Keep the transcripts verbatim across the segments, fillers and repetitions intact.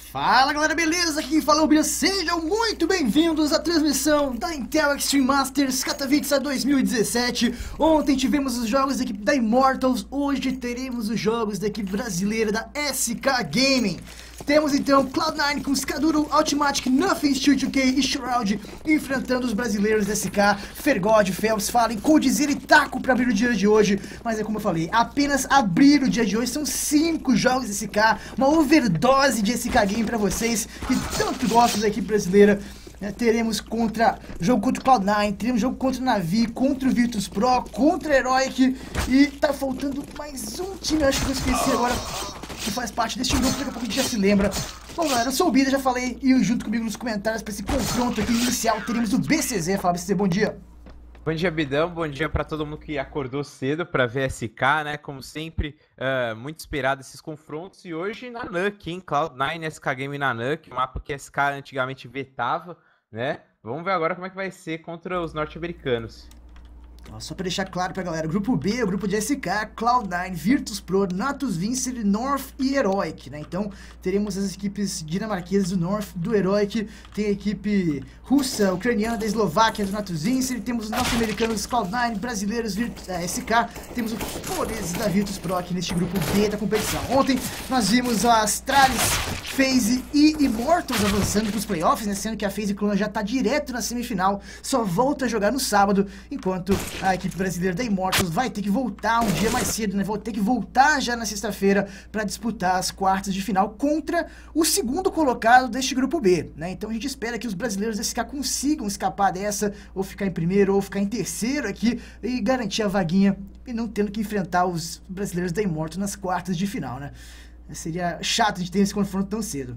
Fala galera, beleza? Aqui quem fala é o Bia, sejam muito bem-vindos à transmissão da Intel Extreme Masters Katowice dois mil e dezessete. Ontem tivemos os jogos da equipe da Immortals, hoje teremos os jogos da equipe brasileira da S K Gaming. Temos então Cloud nine com Skaduro, Automatic, Nothing, Steel dois K e Shroud enfrentando os brasileiros da S K, Fergod, Phelps, Fallen, Coldzera e Taco para abrir o dia de hoje. Mas é como eu falei, apenas abrir o dia de hoje, são cinco jogos de S K, uma overdose de S K Game para vocês que tanto gostam da equipe brasileira. É, teremos contra jogo contra o Cloud nine, teremos jogo contra o Navi, contra o Virtus Pro, contra o Heroic e tá faltando mais um time, acho que eu esqueci agora, que faz parte deste grupo, daqui a pouco a gente já se lembra. Bom galera, eu sou o Bida, já falei, e junto comigo nos comentários para esse confronto aqui inicial teremos o B C Z. Fala B C Z, bom dia. Bom dia, Bidão, bom dia para todo mundo que acordou cedo para ver S K, né, como sempre, uh, muito esperado esses confrontos, e hoje na N U C, hein, Cloud nine, S K Game na N U C, um mapa que S K antigamente vetava, né, vamos ver agora como é que vai ser contra os norte-americanos. Só para deixar claro pra galera, o grupo B é o grupo de S K, Cloud nine, Virtus Pro, Natus Vincere, North e Heroic, né? Então teremos as equipes dinamarquesas do North, do Heroic, tem a equipe russa, ucraniana da Eslováquia, do Natus Vincere, temos os norte-americanos Cloud nine, brasileiros Virtus, é, S K, temos os poleses da Virtus Pro aqui neste grupo B da competição. Ontem nós vimos a Astralis, FaZe e Immortals avançando para os playoffs, né? Sendo que a FaZe Clan já está direto na semifinal, só volta a jogar no sábado, enquanto a equipe brasileira da Immortals vai ter que voltar um dia mais cedo, né? Vai ter que voltar já na sexta-feira para disputar as quartas de final contra o segundo colocado deste grupo B, né? Então a gente espera que os brasileiros da S K consigam escapar dessa, ou ficar em primeiro, ou ficar em terceiro aqui e garantir a vaguinha e não tendo que enfrentar os brasileiros da Immortals nas quartas de final, né? Seria chato a gente ter esse confronto tão cedo.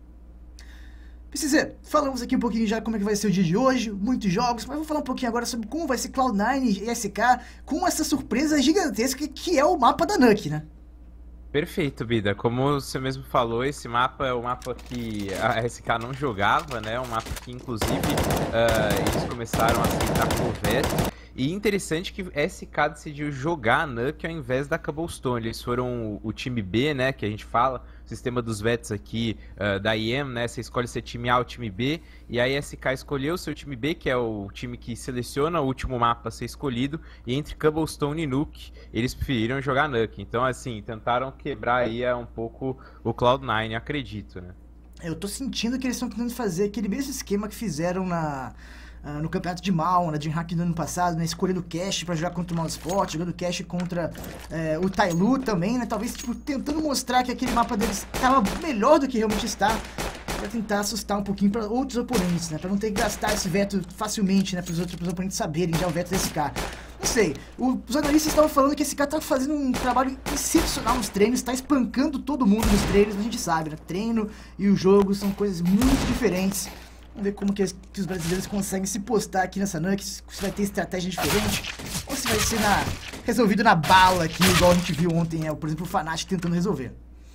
P C Z, falamos aqui um pouquinho já como é que vai ser o dia de hoje, muitos jogos, mas vamos falar um pouquinho agora sobre como vai ser Cloud nine e S K com essa surpresa gigantesca que é o mapa da N U C, né? Perfeito, Bida. Como você mesmo falou, esse mapa é o mapa que a S K não jogava, né? Um mapa que, inclusive, uh, eles começaram a aceitar por veto. E interessante que S K decidiu jogar a N U C ao invés da Cobblestone. Eles foram o, o time B, né, que a gente fala, o sistema dos vetos aqui uh, da I E M, né, você escolhe ser time A ou time B, e aí S K escolheu o seu time B, que é o time que seleciona o último mapa a ser escolhido, e entre Cobblestone e N U C, eles preferiram jogar N U C. Então, assim, tentaram quebrar aí um pouco o Cloud nine, acredito, né. Eu tô sentindo que eles estão tentando fazer aquele mesmo esquema que fizeram na... Uh, no campeonato de Mal, na DreamHack do ano passado, né, escolhendo o Cash pra jogar contra o Mousesports, jogando Cash contra uh, o Tailu também, né, talvez tipo, tentando mostrar que aquele mapa deles estava melhor do que realmente está, pra tentar assustar um pouquinho para outros oponentes, né, pra não ter que gastar esse veto facilmente, né, pros outros pros oponentes saberem já o veto da S K. Não sei, o, os analistas estavam falando que a S K tá fazendo um trabalho excepcional nos treinos, tá espancando todo mundo nos treinos, a gente sabe, né, treino e o jogo são coisas muito diferentes. Vamos ver como que, que os brasileiros conseguem se postar aqui nessa N U C, se vai ter estratégia diferente, ou se vai ser na, resolvido na bala aqui, igual a gente viu ontem, é, por exemplo, o Fnatic tentando resolver.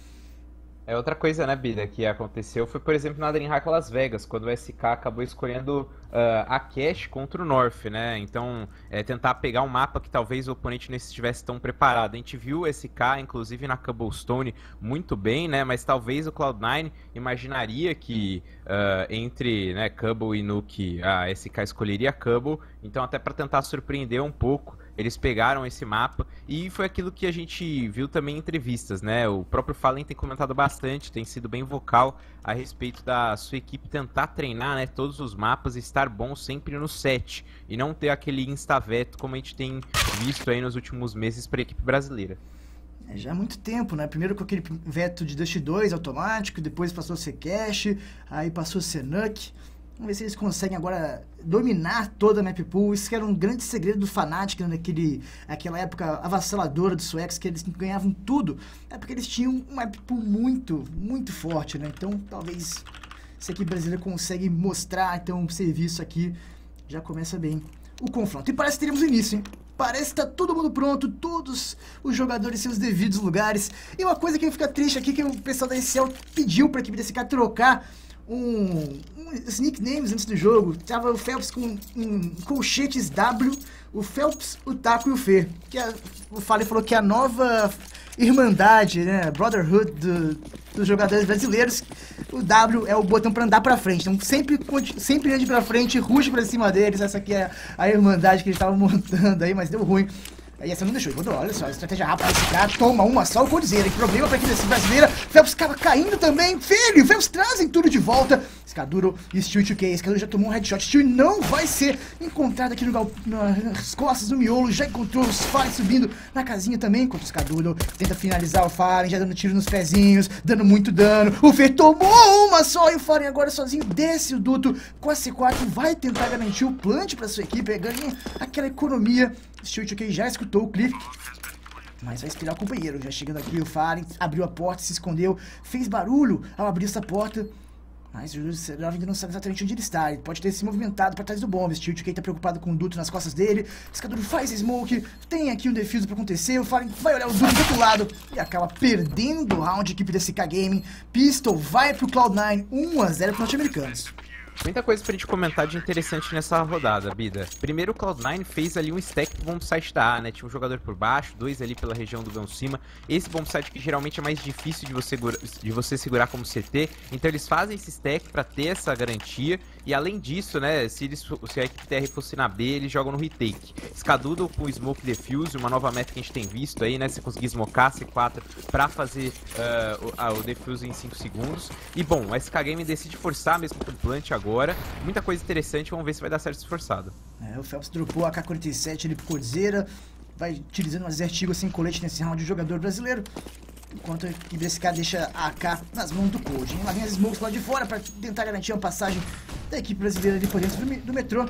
É outra coisa, né, Bida, que aconteceu foi, por exemplo, na DreamHack Las Vegas, quando o S K acabou escolhendo uh, a Cash contra o North, né, então é, tentar pegar um mapa que talvez o oponente não estivesse tão preparado. A gente viu o S K, inclusive na Cobblestone, muito bem, né, mas talvez o Cloud nine imaginaria que uh, entre, né, Cobble e N U C a S K escolheria Cobble, então até para tentar surpreender um pouco, eles pegaram esse mapa, e foi aquilo que a gente viu também em entrevistas, né? O próprio Fallen tem comentado bastante, tem sido bem vocal a respeito da sua equipe tentar treinar, né, todos os mapas e estar bom sempre no set, e não ter aquele insta-veto como a gente tem visto aí nos últimos meses para a equipe brasileira. É, já há muito tempo, né? Primeiro com aquele veto de Dust dois automático, depois passou a ser Cash, aí passou a ser N U C. Vamos ver se eles conseguem agora dominar toda a map pool. Isso que era um grande segredo do Fnatic, né, naquele, naquela época avassaladora dos suecos, que eles ganhavam tudo. É porque eles tinham um map pool muito, muito forte, né? Então, talvez esse aqui brasileiro consegue mostrar então um serviço aqui, já começa bem o confronto. E parece que teremos o início, hein? Parece que tá todo mundo pronto, todos os jogadores em seus devidos lugares. E uma coisa que fica triste aqui, que o pessoal da S L pediu pra equipe da S K trocar um, um os nicknames antes do jogo. Tava o Phelps com um, colchetes W, o Phelps, o Taco e o Fê. Que a, o Fallen falou que é a nova irmandade, né, brotherhood do, dos jogadores brasileiros. O W é o botão pra andar pra frente, então sempre, sempre ande pra frente, ruge pra cima deles. Essa aqui é a irmandade que eles estavam montando aí, mas deu ruim. Aí essa não deixou, ele falou, olha só, estratégia rápida desse cara, toma uma só, o Codizeira, que problema pra equipe brasileira. Phelps acaba caindo também, filho, Phelps trazem tudo de volta. Skaduro e Steel dois K, Skaduro já tomou um headshot, Steel não vai ser encontrado aqui no gal... nas costas do miolo, já encontrou os Fallen subindo na casinha também, enquanto o Skaduro tenta finalizar o Fallen, já dando tiro nos pezinhos, dando muito dano. O Fer tomou uma só e o Fallen agora sozinho desce o duto com a C quatro, vai tentar garantir o plant pra sua equipe, ganha aquela economia. Steel dois K já escutou o Cliff, mas vai esperar o companheiro. Já chegando aqui, o Fallen abriu a porta, se escondeu, fez barulho ao abrir essa porta, mas o Serov ainda não sabe exatamente onde ele está. Ele pode ter se movimentado para trás do bomb. Steel dois K tá preocupado com o duto nas costas dele. O Skaduro faz smoke, tem aqui um defuse para acontecer. O Fallen vai olhar o duto do outro lado e acaba perdendo o round. A equipe da S K Gaming. Pistol vai pro Cloud nine, um a zero para os norte-americanos. Muita coisa pra gente comentar de interessante nessa rodada, Bida. Primeiro, o Cloud nine fez ali um stack pro bombsite da A, né? Tinha um jogador por baixo, dois ali pela região do cima. Esse bombsite que geralmente é mais difícil de você, de você segurar como C T. Então eles fazem esse stack pra ter essa garantia. E além disso, né, se, eles, se a equipe T R fosse na B, eles jogam no retake. Skadudo com Smoke Defuse, uma nova meta que a gente tem visto aí, né? Você conseguir smocar C quatro pra fazer uh, o, uh, o defuse em cinco segundos. E bom, o S K Game decide forçar mesmo com o plant agora. Muita coisa interessante, vamos ver se vai dar certo esforçado. É, o Phelps dropou a K quarenta e sete ali pro Codizeira, vai utilizando umas Vertigo sem colete nesse round de jogador brasileiro, enquanto a equipe desse cara deixa a A K nas mãos do Code. Lá vem as smokes lá de fora para tentar garantir a passagem da equipe brasileira ali por dentro do, do metrô.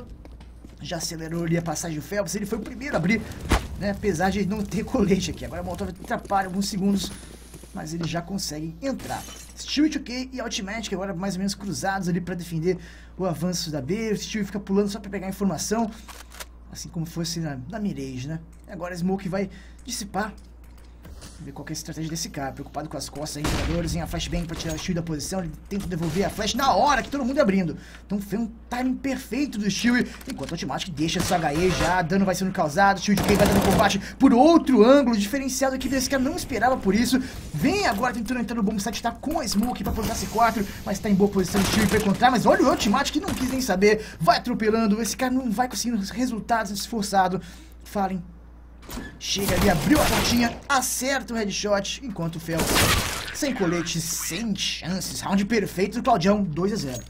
Já acelerou ali a passagem do Phelps, ele foi o primeiro a abrir, né, apesar de não ter colete aqui. Agora o Molotov atrapalha alguns segundos, mas eles já conseguem entrar. Steel dois K e Automatic agora mais ou menos cruzados ali para defender o avanço da B. O Steel fica pulando só para pegar informação, assim como fosse na, na Mirage, né? Agora a Smoke vai dissipar. Vamos ver qual que é a estratégia desse cara. Preocupado com as costas aí, jogadores, em a flashbang para tirar o Steel da posição. Ele tenta devolver a flash na hora que todo mundo é abrindo. Então foi um timing perfeito do Steel. Enquanto o Automatic deixa essa H E já. Dano vai sendo causado. Steel dois K vai dando combate por outro ângulo diferenciado que esse cara não esperava por isso. Vem agora tentando entrar no bombsite. Tá com a Smoke para plantar C quatro. Mas tá em boa posição o Steel para encontrar. Mas olha o Automatic que não quis nem saber. Vai atropelando. Esse cara não vai conseguindo resultados esforçado. Fallen. Chega ali, abriu a pontinha, acerta o headshot, enquanto o Phelps, sem colete, sem chances. Round perfeito do Claudião, dois a zero.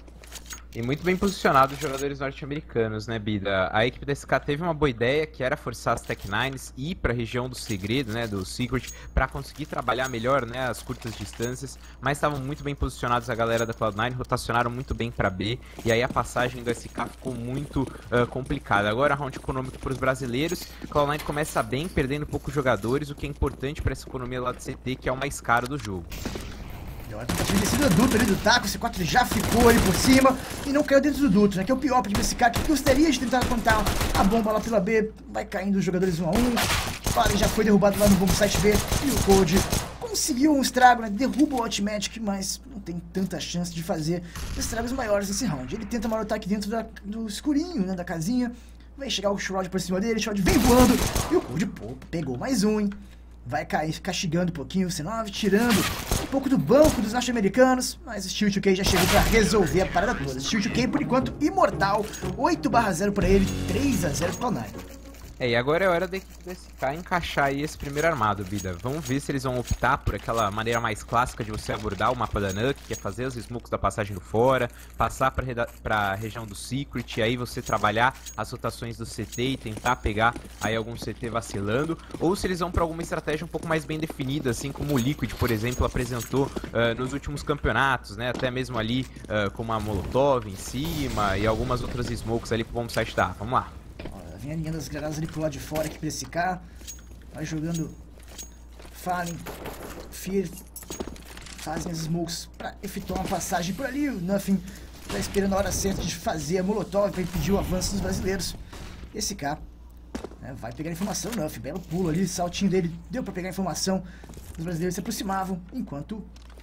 E muito bem posicionado os jogadores norte-americanos, né, Bida? A equipe da S K teve uma boa ideia, que era forçar as Tech Nines e ir para a região do segredo, né, do Secret, para conseguir trabalhar melhor, né, as curtas distâncias, mas estavam muito bem posicionados a galera da Cloud nine, rotacionaram muito bem para B, e aí a passagem do S K ficou muito uh, complicada. Agora, round econômico para os brasileiros, Cloud nine começa bem, perdendo poucos jogadores, o que é importante para essa economia lá do C T, que é o mais caro do jogo. Deu a tentativa de descer do duto ali do Taco, o C quatro já ficou ali por cima e não caiu dentro do duto, né? Que é o pior para esse cara que gostaria de tentar contar a bomba lá pela B. Vai caindo os jogadores um a um. Fallen já foi derrubado lá no bombsite B e o Code conseguiu um estrago, né? Derruba o Automatic, mas não tem tanta chance de fazer estragos maiores nesse round. Ele tenta marotar aqui dentro da, do escurinho, né? Da casinha. Vai chegar o Shroud por cima dele, o Shroud vem voando e o Code, pô, pegou mais um, hein? Vai cair, castigando um pouquinho o C nove, tirando um pouco do banco dos norte-americanos, mas o Steel dois K já chegou pra resolver a parada toda. Steel dois K, por enquanto, imortal, oito a zero pra ele, três a zero pro Cloud nine. É, e agora é hora de S K encaixar aí esse primeiro armado, Bida. Vamos ver se eles vão optar por aquela maneira mais clássica de você abordar o mapa da Nuke, que é fazer os smokes da passagem do fora, passar pra, pra região do Secret, e aí você trabalhar as rotações do C T e tentar pegar aí algum C T vacilando, ou se eles vão pra alguma estratégia um pouco mais bem definida, assim como o Liquid, por exemplo, apresentou uh, nos últimos campeonatos, né? Até mesmo ali uh, com uma Molotov em cima e algumas outras smokes ali pro bombsite da A. Vamos lá. Vem alinhando as granadas ali pro lado de fora aqui pra esse cara. Vai jogando Fallen, Fear. Fazem as smokes pra efetuar uma passagem por ali. O Nothing tá esperando a hora certa de fazer a Molotov pra impedir o avanço dos brasileiros. Esse cara, né, vai pegar a informação. Nothing, belo pulo ali, saltinho dele. Deu pra pegar a informação. Os brasileiros se aproximavam, enquanto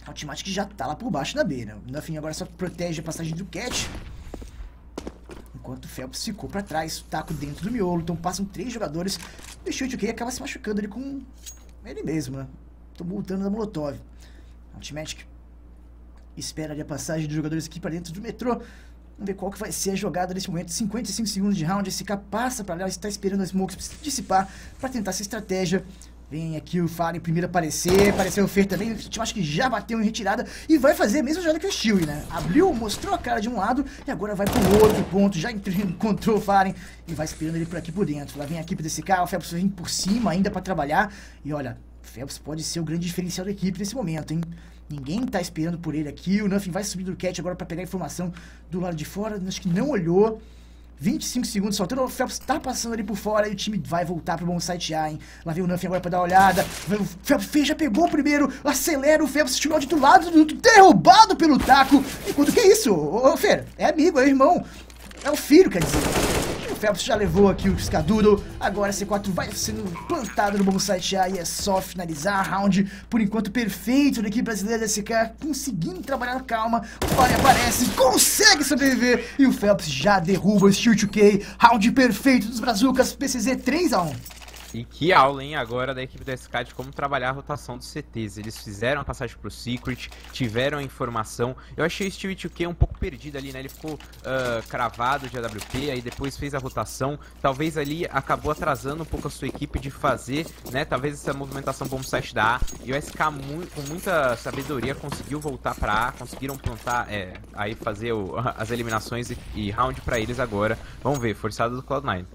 Automatic já tá lá por baixo da B, né? O Nothing agora só protege a passagem do Cat. Enquanto o Phelps ficou pra trás, o Taco dentro do miolo. Então passam três jogadores. E o Shoot O K acaba se machucando ali com ele mesmo, né? Tô voltando da Molotov. Automatic espera ali a passagem dos jogadores aqui pra dentro do metrô. Vamos ver qual que vai ser a jogada nesse momento. cinquenta e cinco segundos de round. Esse cara passa pra lá, está esperando a Smokes dissipar pra tentar essa estratégia. Vem aqui o Fallen primeiro aparecer, apareceu o Fer também, eu acho que já bateu em retirada e vai fazer a mesma jogada que o Stewie, né? Abriu, mostrou a cara de um lado e agora vai pro outro ponto, já encontrou o Fallen e vai esperando ele por aqui por dentro. Lá vem a equipe desse cara, o Phelps vem por cima ainda pra trabalhar e olha, o Phelps pode ser o grande diferencial da equipe nesse momento, hein? Ninguém tá esperando por ele aqui, o Nothing vai subir do Cat agora pra pegar a informação do lado de fora, acho que não olhou. vinte e cinco segundos faltando, o Phelps tá passando ali por fora e o time vai voltar pro bom site A, hein? Lá vem o Nothing agora pra dar uma olhada. O Phelps já pegou o primeiro, acelera o Phelps, o do lado, do, derrubado pelo Taco. Enquanto que é isso? Ô, ô Fer, é amigo, é irmão. É o filho, quer dizer. O Phelps já levou aqui o Skadoodle. Agora a C quatro vai sendo plantada no bom site A e é só finalizar a round. Por enquanto, perfeito da equipe brasileira da S K. Conseguindo trabalhar calma. O Fallen aparece, consegue sobreviver. E o Phelps já derruba o Shoot O K. Round perfeito dos Brazucas. P C Z três a um. E que aula, hein, agora da equipe da S K de como trabalhar a rotação dos C Ts. Eles fizeram a passagem pro Secret, tiveram a informação. Eu achei o Stewie dois K um pouco perdido ali, né? Ele ficou uh, cravado de A W P, aí depois fez a rotação. Talvez ali acabou atrasando um pouco a sua equipe de fazer, né? Talvez essa movimentação bom site da A. E o S K mu com muita sabedoria conseguiu voltar pra A, conseguiram plantar, é, aí fazer o, as eliminações e, e round pra eles agora. Vamos ver, forçado do Cloud nine.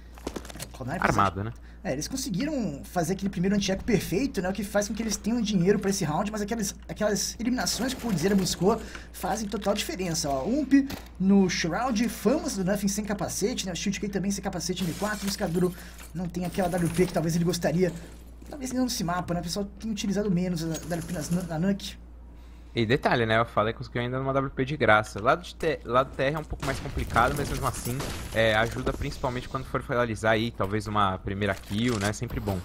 Armado, né? É, eles conseguiram fazer aquele primeiro anti-eco perfeito, né? O que faz com que eles tenham dinheiro pra esse round, mas aquelas, aquelas eliminações que o Coldzera buscou fazem total diferença, ó. Ump no Shroud, Famous do Nothing sem capacete, né? O Shoot O K também sem capacete M quatro, o Skadoodle não tem aquela W P que talvez ele gostaria. Talvez não nesse mapa, né? O pessoal tem utilizado menos a W P nas, na Nuke. E detalhe, né? Eu falei que conseguiu ainda numa W P de graça. Lado de te... lado T R é um pouco mais complicado, mas mesmo assim é, ajuda principalmente quando for finalizar aí, talvez uma primeira kill, né? Sempre bom.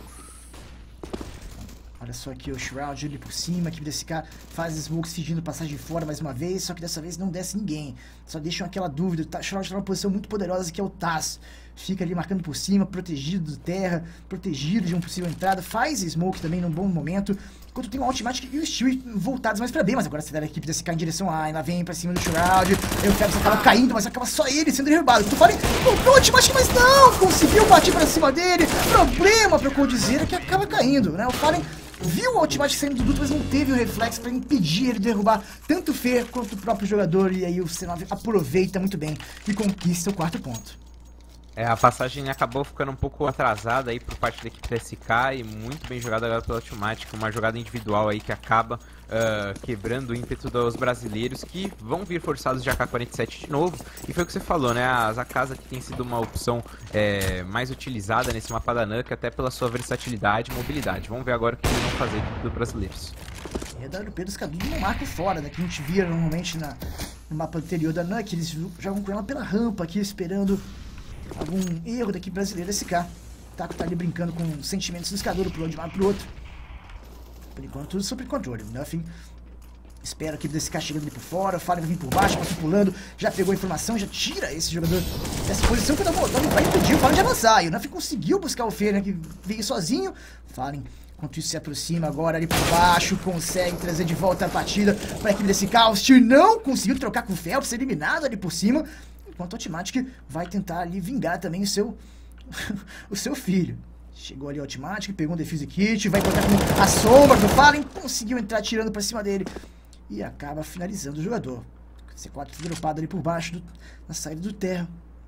Olha só aqui o Shroud ali por cima, a equipe desse cara faz smokes fingindo passagem fora mais uma vez, só que dessa vez não desce ninguém. Só deixam aquela dúvida, o Shroud tá numa posição muito poderosa que é o Taz. Fica ali marcando por cima, protegido do terra, protegido de uma possível entrada, faz smoke também num bom momento. Enquanto tem o Ultimatic e o Stewie voltados mais pra B, mas agora acelera a equipe desse cara em direção A, ela vem pra cima do Shroud, aí o Phelps acaba caindo, mas acaba só ele sendo derrubado. Tu fala, o Ultimatic, mas não, conseguiu partir pra cima dele, problema pra Coldzera que acaba caindo, né? O Fallen viu o Ultimatic saindo do duto, mas não teve o reflexo pra impedir ele de derrubar tanto o Fer quanto o próprio jogador, e aí o C nove aproveita muito bem e conquista o quarto ponto. É, a passagem acabou ficando um pouco atrasada aí por parte da equipe da S K e muito bem jogada agora pela Ultimatic, uma jogada individual aí que acaba uh, quebrando o ímpeto dos brasileiros que vão vir forçados de A K quarenta e sete de novo. E foi o que você falou, né? As A Ks aqui tem sido uma opção é, mais utilizada nesse mapa da Nuke, até pela sua versatilidade e mobilidade. Vamos ver agora o que eles vão fazer dos brasileiros. E a W P dos Skadoodle não marca fora, né? Que a gente via normalmente na, no mapa anterior da Nuke, eles jogam com ela pela rampa aqui, esperando algum erro da equipe brasileira S K. O Taco tá ali brincando com sentimentos do Skadoodle pro de um lado pro outro. Por enquanto tudo sob controle. Nothing espera a equipe desse cara chegando ali por fora, o Fallen vai vir por baixo, passa pulando, já pegou a informação, já tira esse jogador dessa posição que o Molotov vai impedir o Fallen de avançar. E o Nothing conseguiu buscar o Fer, né, que veio sozinho. Fallen, enquanto isso, se aproxima agora ali por baixo, consegue trazer de volta a partida para a equipe desse carro. O Stewie não conseguiu trocar com o Phelps, eliminado ali por cima. Enquanto o Ultimatic vai tentar ali vingar também o seu, o seu filho. Chegou ali o Ultimatic, pegou um defuse kit, vai encontrar com a sombra do Fallen, conseguiu entrar tirando pra cima dele e acaba finalizando o jogador. C quatro dropado ali por baixo, do, na saída do terra.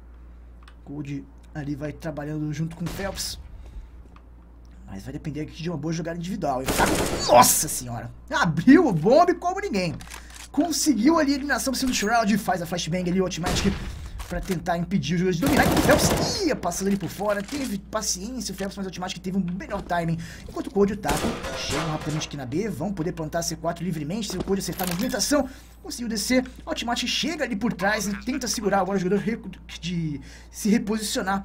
Cold ali vai trabalhando junto com o Phelps. Mas vai depender aqui de uma boa jogada individual. Nossa senhora! Abriu o bombe como ninguém. Conseguiu ali a eliminação por cima do Shroud, faz a flashbang ali, o Ultimatic, pra tentar impedir o jogador de dominar. E o Phelps ia passando ali por fora, teve paciência o Phelps, mas o Ultimatic teve um melhor timing. Enquanto o Cold e o Taco chegam rapidamente aqui na B, vão poder plantar a C quatro livremente, se o Cold acertar a movimentação, conseguiu descer. O Ultimatic chega ali por trás e tenta segurar agora o jogador de se reposicionar.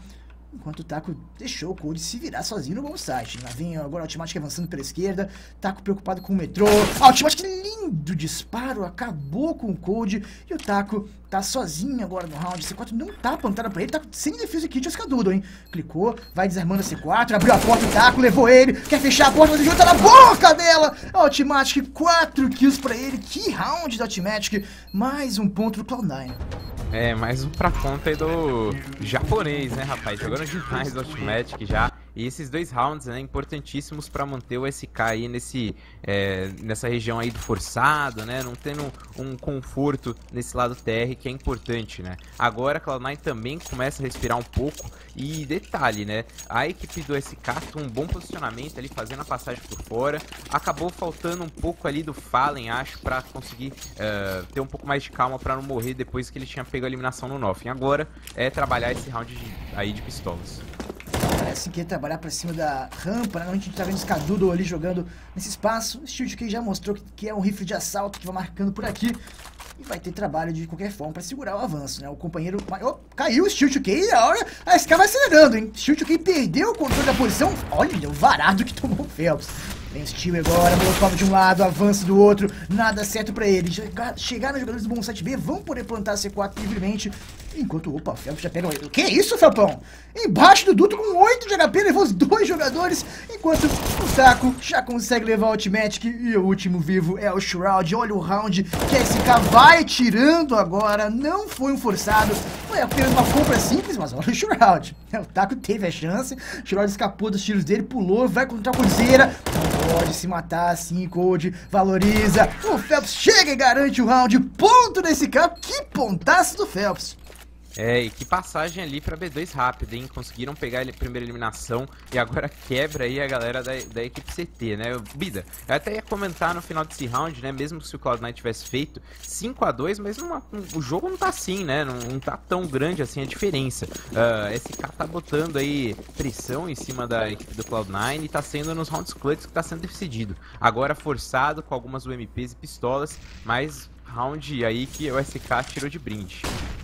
Enquanto o Taco deixou o Cold se virar sozinho no bom site. Lá vem agora o Ultimatic avançando pela esquerda. Taco preocupado com o metrô. Ah, o Ultimatic, lindo disparo. Acabou com o Cold. E o Taco tá sozinho agora no round. C quatro não tá plantada pra ele. Tá sem defesa kit o Escadudo, hein? Clicou, vai desarmando a C quatro. Abriu a porta, o Taco levou ele. Quer fechar a porta, mas o jogo tá na boca dela. A Ultimatic, quatro kills pra ele. Que round da Ultimatic. Mais um ponto do Cloud nine. É, mais um pra conta aí do japonês, né, rapaz? Jogando demais o Ultimatic já. E esses dois rounds, né, importantíssimos para manter o S K aí nesse, é, nessa região aí do forçado, né? Não tendo um conforto nesse lado T R que é importante, né? Agora a Cloud nine também começa a respirar um pouco. E detalhe, né? A equipe do S K tem um bom posicionamento ali, fazendo a passagem por fora. Acabou faltando um pouco ali do Fallen, acho, para conseguir uh, ter um pouco mais de calma para não morrer depois que ele tinha pego a eliminação no Nothing. Agora é trabalhar esse round de, aí de pistolas. Parece que ia trabalhar pra cima da rampa, né? A gente tá vendo o Escadudo ali jogando nesse espaço. O Shield que já mostrou que é um rifle de assalto que vai marcando por aqui. E vai ter trabalho de qualquer forma pra segurar o avanço, né? O companheiro... Oh, caiu o Shield K e a hora a S K vai acelerando, hein? Shield K perdeu o controle da posição. Olha o varado que tomou o Phelps. Vem o Steel agora, Molotov de um lado, avanço do outro, nada certo pra ele. Chegaram os jogadores do bom sete B, vão poder plantar a C quatro livremente. Enquanto, opa, o Phelps já pega o... Que isso, Felpão? Embaixo do duto com oito de H P, levou os dois jogadores. Enquanto o Taco já consegue levar o Ultimatic. E o último vivo é o Shroud. Olha o round que a S K vai tirando agora. Não foi um forçado, foi apenas uma compra simples, mas olha o Shroud. O Taco teve a chance, o Shroud escapou dos tiros dele, pulou, vai contra a Coldzera. Pode se matar assim, Cold, valoriza. O Phelps chega e garante o round. Ponto desse cara. Que pontaço do Phelps. É, e que passagem ali pra B dois rápida, hein? Conseguiram pegar a primeira eliminação e agora quebra aí a galera da, da equipe C T, né? Bida, eu até ia comentar no final desse round, né? Mesmo se o Cloud nine tivesse feito cinco a dois, mas não, o jogo não tá assim, né? Não, não tá tão grande assim a diferença. Uh, S K tá botando aí pressão em cima da equipe do Cloud nine e tá sendo nos rounds clutch que tá sendo decidido. Agora forçado com algumas U M Ps e pistolas, mas round aí que o S K tirou de brinde.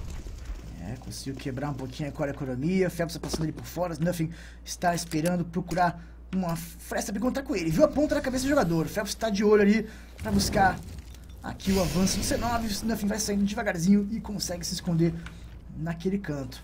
É, conseguiu quebrar um pouquinho a economia. Phelps tá passando ali por fora. Nothing está esperando procurar uma fresta pra encontrar com ele. Viu a ponta da cabeça do jogador. Phelps está de olho ali pra buscar aqui o avanço do C nove. Nothing vai saindo devagarzinho e consegue se esconder naquele canto.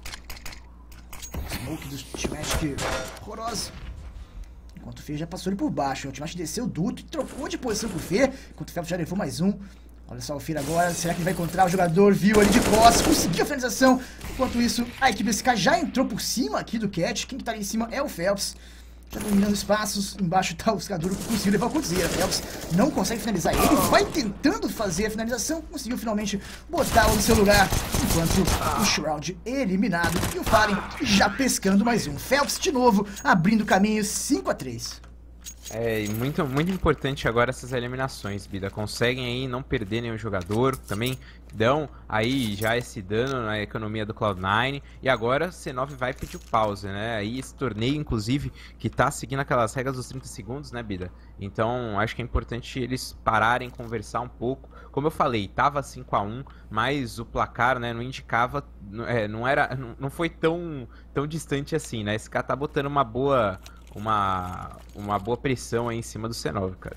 Smoke do Ultimatic horroroso. Enquanto o Fê já passou ele por baixo. O Ultimatic desceu o duto e trocou de posição com o Fê. Enquanto o Phelps já levou mais um. Olha só o Fira agora, será que ele vai encontrar o jogador? Viu ali de costas, conseguiu a finalização. Enquanto isso, a equipe S K já entrou por cima aqui do Cat. Quem que tá ali em cima é o Phelps. Já dominando espaços, embaixo tá o Escadudo, conseguiu levar o Coldzera. Phelps não consegue finalizar ele, vai tentando fazer a finalização, conseguiu finalmente botá-lo no seu lugar. Enquanto o Shroud eliminado e o Fallen já pescando mais um. Phelps de novo, abrindo caminho, cinco a três. É muito, muito importante agora essas eliminações, Bida. Conseguem aí não perder nenhum jogador, também dão aí já esse dano na economia do Cloud nine. E agora C nove vai pedir pause, né? Aí esse torneio, inclusive, que tá seguindo aquelas regras dos trinta segundos, né, Bida? Então acho que é importante eles pararem, conversar um pouco. Como eu falei, tava cinco a um, mas o placar, né, não indicava, é, não era, não, não foi tão, tão distante assim, né? Esse cara tá botando uma boa... Uma, uma boa pressão aí em cima do C nove, cara.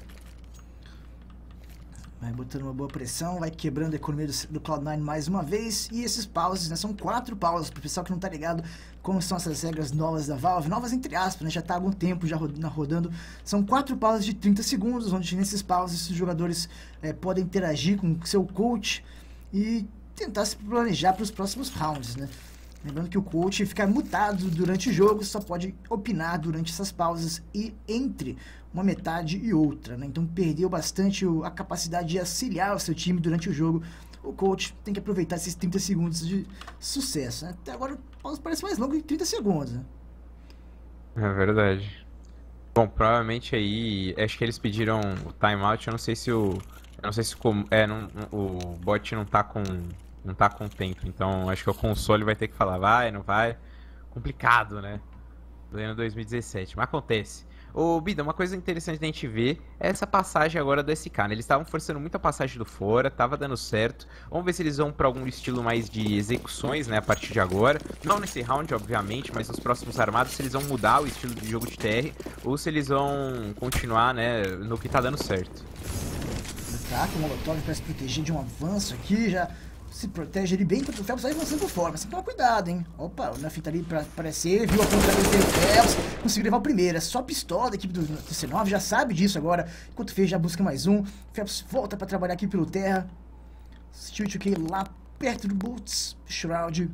Vai botando uma boa pressão, vai quebrando a economia do, do Cloud nine mais uma vez. E esses pauses, né? São quatro pausas pro pessoal que não tá ligado como são essas regras novas da Valve. Novas entre aspas, né? Já tá há algum tempo já rodando. São quatro pausas de trinta segundos, onde nesses pauses os jogadores é, podem interagir com o seu coach e tentar se planejar para os próximos rounds, né? Lembrando que o coach fica mutado durante o jogo, só pode opinar durante essas pausas e entre uma metade e outra, né? Então perdeu bastante a capacidade de auxiliar o seu time durante o jogo. O coach tem que aproveitar esses trinta segundos de sucesso, né? Até agora a pausa parece mais longa que trinta segundos, né? É verdade. Bom, provavelmente aí, acho que eles pediram o timeout, eu não sei se o... Eu não sei se o... É, não, o bot não tá com... Não tá com tempo, então acho que o console vai ter que falar, vai, não vai. Complicado, né? Pleno dois mil e dezessete, mas acontece. Ô, Bida, uma coisa interessante da gente ver é essa passagem agora do S K, né? Eles estavam forçando muito a passagem do fora, tava dando certo. Vamos ver se eles vão pra algum estilo mais de execuções, né, a partir de agora. Não nesse round, obviamente, mas nos próximos armados, se eles vão mudar o estilo de jogo de T R ou se eles vão continuar, né, no que tá dando certo. Tá, com o Molotov pra se proteger de um avanço aqui, já se protege ele bem enquanto o Phelps vai avançando por fora. Mas tem que tomar cuidado, hein? Opa, o Nuffy tá ali pra aparecer, viu a ponta da dele, o Phelps conseguiu levar o primeiro. É só pistola da equipe do, do C nove, já sabe disso agora. Enquanto o Fê já busca mais um. O Phelps volta pra trabalhar aqui pelo terra. Steel dois K lá perto do Boots, Shroud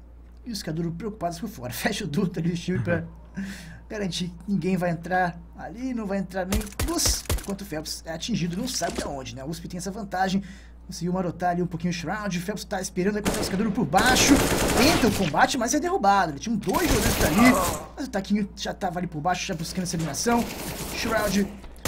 e os Kaduro preocupados por fora. Fecha o duto ali, o Steel pra garantir que ninguém vai entrar ali, não vai entrar nem luz. Enquanto o Phelps é atingido, não sabe de onde, né? A U S P tem essa vantagem. Conseguiu marotar ali um pouquinho o Shroud. O Phelps tá esperando aí encontrar o Kaduro por baixo. Tenta o combate, mas é derrubado. Ele tinha dois jogadores pra ali. Mas o Taquinho já tava ali por baixo, já buscando essa eliminação. Shroud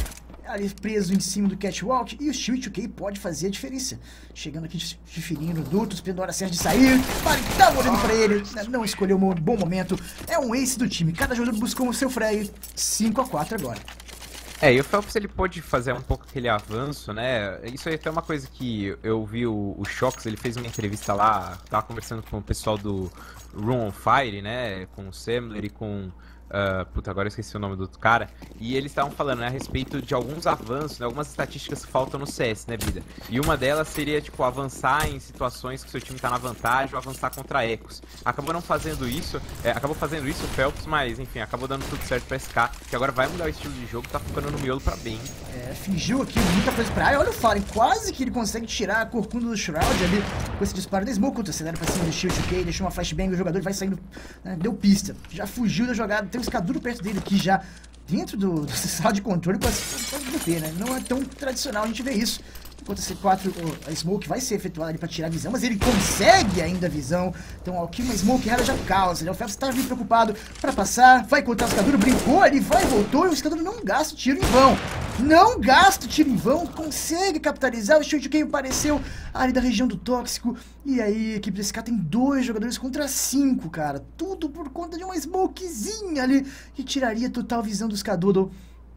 ali preso em cima do Catwalk. E o Steel dois K pode fazer a diferença. Chegando aqui, diferindo o duto, esperando a hora certa de sair. Vale, tá olhando pra ele. Não escolheu um bom momento. É um ace do time. Cada jogador buscou o seu frag. cinco a quatro agora. É, e o Phelps ele pode fazer um pouco aquele avanço, né? Isso aí é até uma coisa que eu vi o, o Shox, ele fez uma entrevista lá, tava conversando com o pessoal do Room on Fire, né? Com o Semler e com... Uh, puta, agora eu esqueci o nome do outro cara. E eles estavam falando, né, a respeito de alguns avanços, né, algumas estatísticas que faltam no C S, né, Bida? E uma delas seria, tipo, avançar em situações que o seu time tá na vantagem ou avançar contra ecos. Acabou não fazendo isso, é, acabou fazendo isso o Phelps, mas, enfim, acabou dando tudo certo pra S K, que agora vai mudar o estilo de jogo, tá ficando no miolo pra bem. É, fingiu aqui muita coisa pra área. Olha o Fallen, quase que ele consegue tirar a corcunda do Shroud ali com esse disparo da Smoke. Acelera pra cima do Steel dois K, deixou uma flashbang, o jogador vai saindo, né, deu pista. Já fugiu da jogada, tem um Kaduro perto dele aqui já, dentro do, do sala de controle para ver, né? Não é tão tradicional a gente ver isso. Enquanto a C quatro, a Smoke vai ser efetuada ali para tirar a visão, mas ele consegue ainda a visão. Então, ó, que uma Smoke rara já causa, né? O Phelps tá ali preocupado para passar, vai encontrar o Kaduro, brincou ali, vai, voltou, e o Kaduro não gasta o tiro em vão. Não gasta o tiro em vão, consegue capitalizar. O Steel dois K apareceu ali da região do tóxico. E aí, a equipe desse cara tem dois jogadores contra cinco, cara. Tudo por conta de uma smokezinha ali que tiraria total visão dos Kaduro.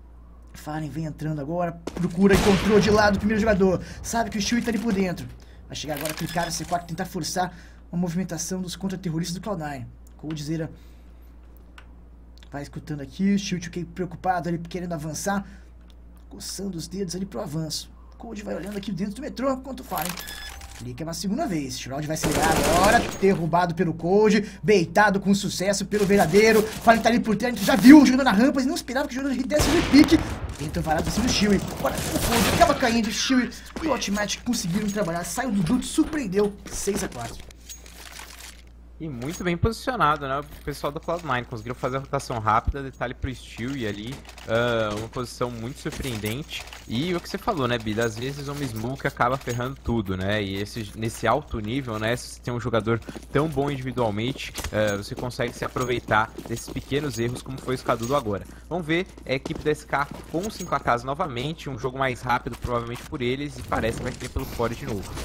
Fallen vem entrando agora, procura, encontrou de lado o primeiro jogador. Sabe que o Steel tá ali por dentro. Vai chegar agora aquele cara, C quatro, tentar forçar uma movimentação dos contra-terroristas do Cloud nine. Coldzera vai escutando aqui, o Steel dois K preocupado ali, querendo avançar. Coçando os dedos ali pro avanço. Cold vai olhando aqui dentro do metrô enquanto o Fallen clica uma segunda vez. Shroud vai acelerar agora, derrubado pelo Cold, beitado com sucesso pelo verdadeiro. Fallen tá ali por dentro, já viu o jogador na rampa, e não esperava que o jogador desse no pique. Tenta varado assim do Stewie. Agora o Cold acaba caindo, o Stewie e o Ultimate conseguiram trabalhar, saiu do duto, surpreendeu, seis a quatro. E muito bem posicionado, né? O pessoal do Cloud nine conseguiu fazer a rotação rápida, detalhe pro Stewie ali, uh, uma posição muito surpreendente. E o que você falou, né, Bida? Às vezes uma smoke acaba ferrando tudo, né? E esse, nesse alto nível, né, se você tem um jogador tão bom individualmente, uh, você consegue se aproveitar desses pequenos erros, como foi o Kaduro agora. Vamos ver a equipe da S K com cinco A Ks novamente, um jogo mais rápido provavelmente por eles, e parece que vai ter pelo fora de novo.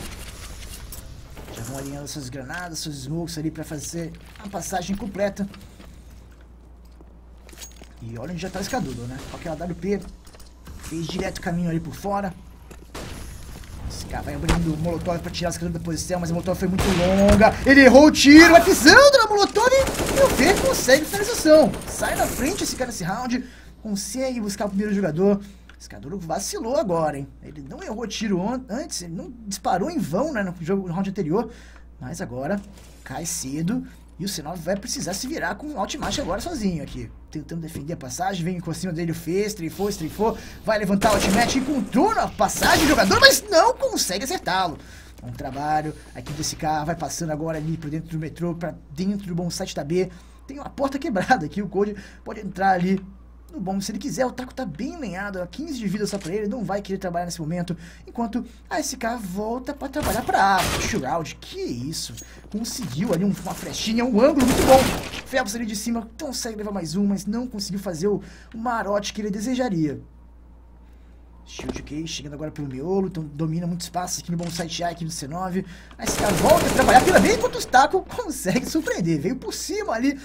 Já vão alinhando suas granadas, seus smokes ali pra fazer a passagem completa. E olha onde já tá o Kaduro, né? Com aquela W P, fez direto o caminho ali por fora. Esse cara vai abrindo o Molotov pra tirar as Kaduro da posição, mas a Molotov foi muito longa. Ele errou o tiro, vai pisando na Molotov e o Fê consegue finalização. Sai na frente esse cara nesse round, consegue buscar o primeiro jogador. Esse Kaduro vacilou agora, hein? Ele não errou tiro antes, ele não disparou em vão, né, no jogo, no round anterior. Mas agora cai cedo e o C nove vai precisar se virar com um Ultimate agora sozinho aqui. Tentando defender a passagem, vem com cima dele o Fê, estrifou, estrifou. Vai levantar o Ultimate, encontrou na passagem o jogador, mas não consegue acertá-lo. Bom trabalho, a equipe desse cara vai passando agora ali por dentro do metrô, pra dentro do bom site da B. Tem uma porta quebrada aqui, o Cold pode entrar ali no bom, se ele quiser. O Taco tá bem lenhado, quinze de vida só pra ele, não vai querer trabalhar nesse momento, enquanto a S K volta pra trabalhar pra A. Shroud, que isso, conseguiu ali um, uma flechinha, um ângulo muito bom. Phelps ali de cima consegue levar mais um, mas não conseguiu fazer o, o marote que ele desejaria. Steel dois K chegando agora pelo miolo, então domina muito espaço aqui no bom site A, aqui no C nove. A S K volta a trabalhar pela B, enquanto o Taco consegue surpreender, veio por cima ali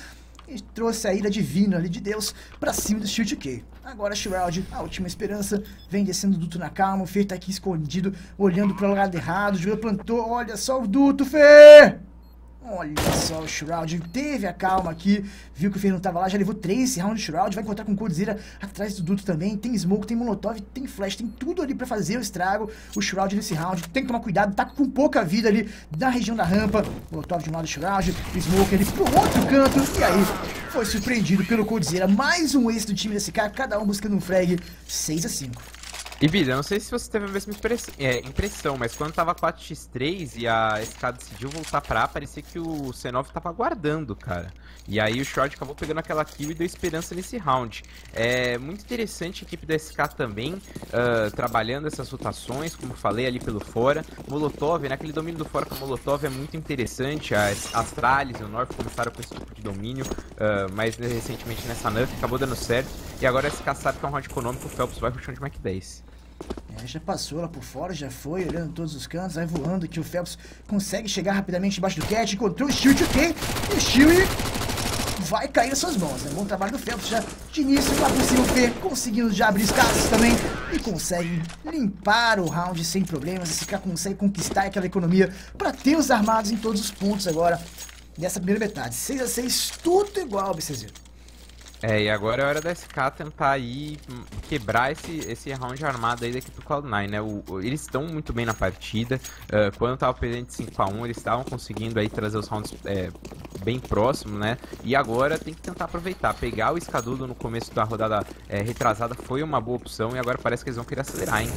e trouxe a ira divina ali de Deus pra cima do Shield K. Agora Shroud, a última esperança, vem descendo o duto na calma, o Fer tá aqui escondido, olhando pro lado errado, o jogador plantou, olha só o duto, Fer! Olha só, o Shroud teve a calma aqui, viu que o Fer não tava lá, já levou três round de Shroud, vai encontrar com o Coldzera atrás do duto também, tem Smoke, tem Molotov, tem Flash, tem tudo ali pra fazer o estrago, o Shroud nesse round, tem que tomar cuidado, tá com pouca vida ali na região da rampa, Molotov de um lado do Shroud, Smoke ali pro outro canto, e aí foi surpreendido pelo Coldzera, mais um ace do time da S K, cada um buscando um frag, seis a cinco. E Bida, eu não sei se você teve a mesma é, impressão, mas quando tava quatro a três e a S K decidiu voltar pra A, parecia que o C nove tava aguardando, cara. E aí o Shroud acabou pegando aquela kill e deu esperança nesse round. É muito interessante a equipe da S K também, uh, trabalhando essas rotações, como falei, ali pelo fora. Molotov, né, aquele domínio do fora com a Molotov é muito interessante. As Astralis e o North começaram com esse tipo de domínio, uh, mas recentemente nessa N U F acabou dando certo. E agora a S K sabe que é um round econômico, o Phelps vai pro chão de Mac dez. É, já passou lá por fora, já foi, olhando todos os cantos, vai voando que o Phelps consegue chegar rapidamente embaixo do catch, encontrou o Shield ok, e o Shield vai cair nas suas mãos, né? Bom trabalho do Phelps já de início, lá por cima o Fer conseguindo já abrir espaços também e consegue limpar o round sem problemas, esse cara consegue conquistar aquela economia para ter os armados em todos os pontos agora dessa primeira metade, seis a seis, tudo igual, B C Z. É, e agora é hora da S K tentar aí quebrar esse, esse round armado aí da equipe do Cloud nine, né? O, o, eles estão muito bem na partida, uh, quando tava perdendo de cinco a um, eles estavam conseguindo aí trazer os rounds é, bem próximos, né? E agora tem que tentar aproveitar, pegar o Escadudo no começo da rodada é, retrasada foi uma boa opção e agora parece que eles vão querer acelerar, hein?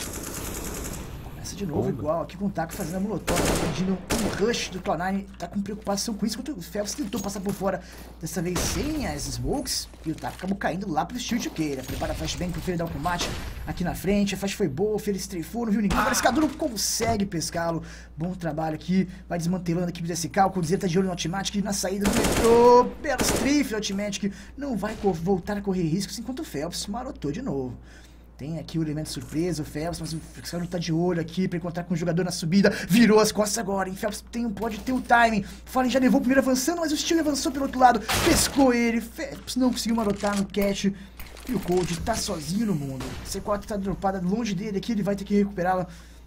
De novo, Bomba. igual aqui com o Taco fazendo a Molotov, pedindo um rush do Cloud nine, tá com preocupação com isso, enquanto o Phelps tentou passar por fora, dessa vez sem as smokes, e o Taco acabou caindo lá pro Shield ok, ele prepara a flashbang pro Fer dar o combate aqui na frente, a flash foi boa, o Fer strafou, não viu ninguém, agora esse Cadu não consegue pescá-lo, bom trabalho aqui, vai desmantelando a equipe do S K, o Coldzera tá de olho no Automatic, na saída do metrô, belo strafe do Automatic, não vai voltar a correr riscos, enquanto o Phelps marotou de novo. Tem aqui o elemento surpresa, o Phelps, mas o Phelps tá de olho aqui pra encontrar com o jogador na subida. Virou as costas agora, hein? Phelps tem, pode ter o timing. Fallen já levou o primeiro avançando, mas o Steel avançou pelo outro lado. Pescou ele. Phelps não conseguiu marotar no catch. E o Cold tá sozinho no mundo. C quatro tá dropada longe dele aqui, ele vai ter que recuperá-la.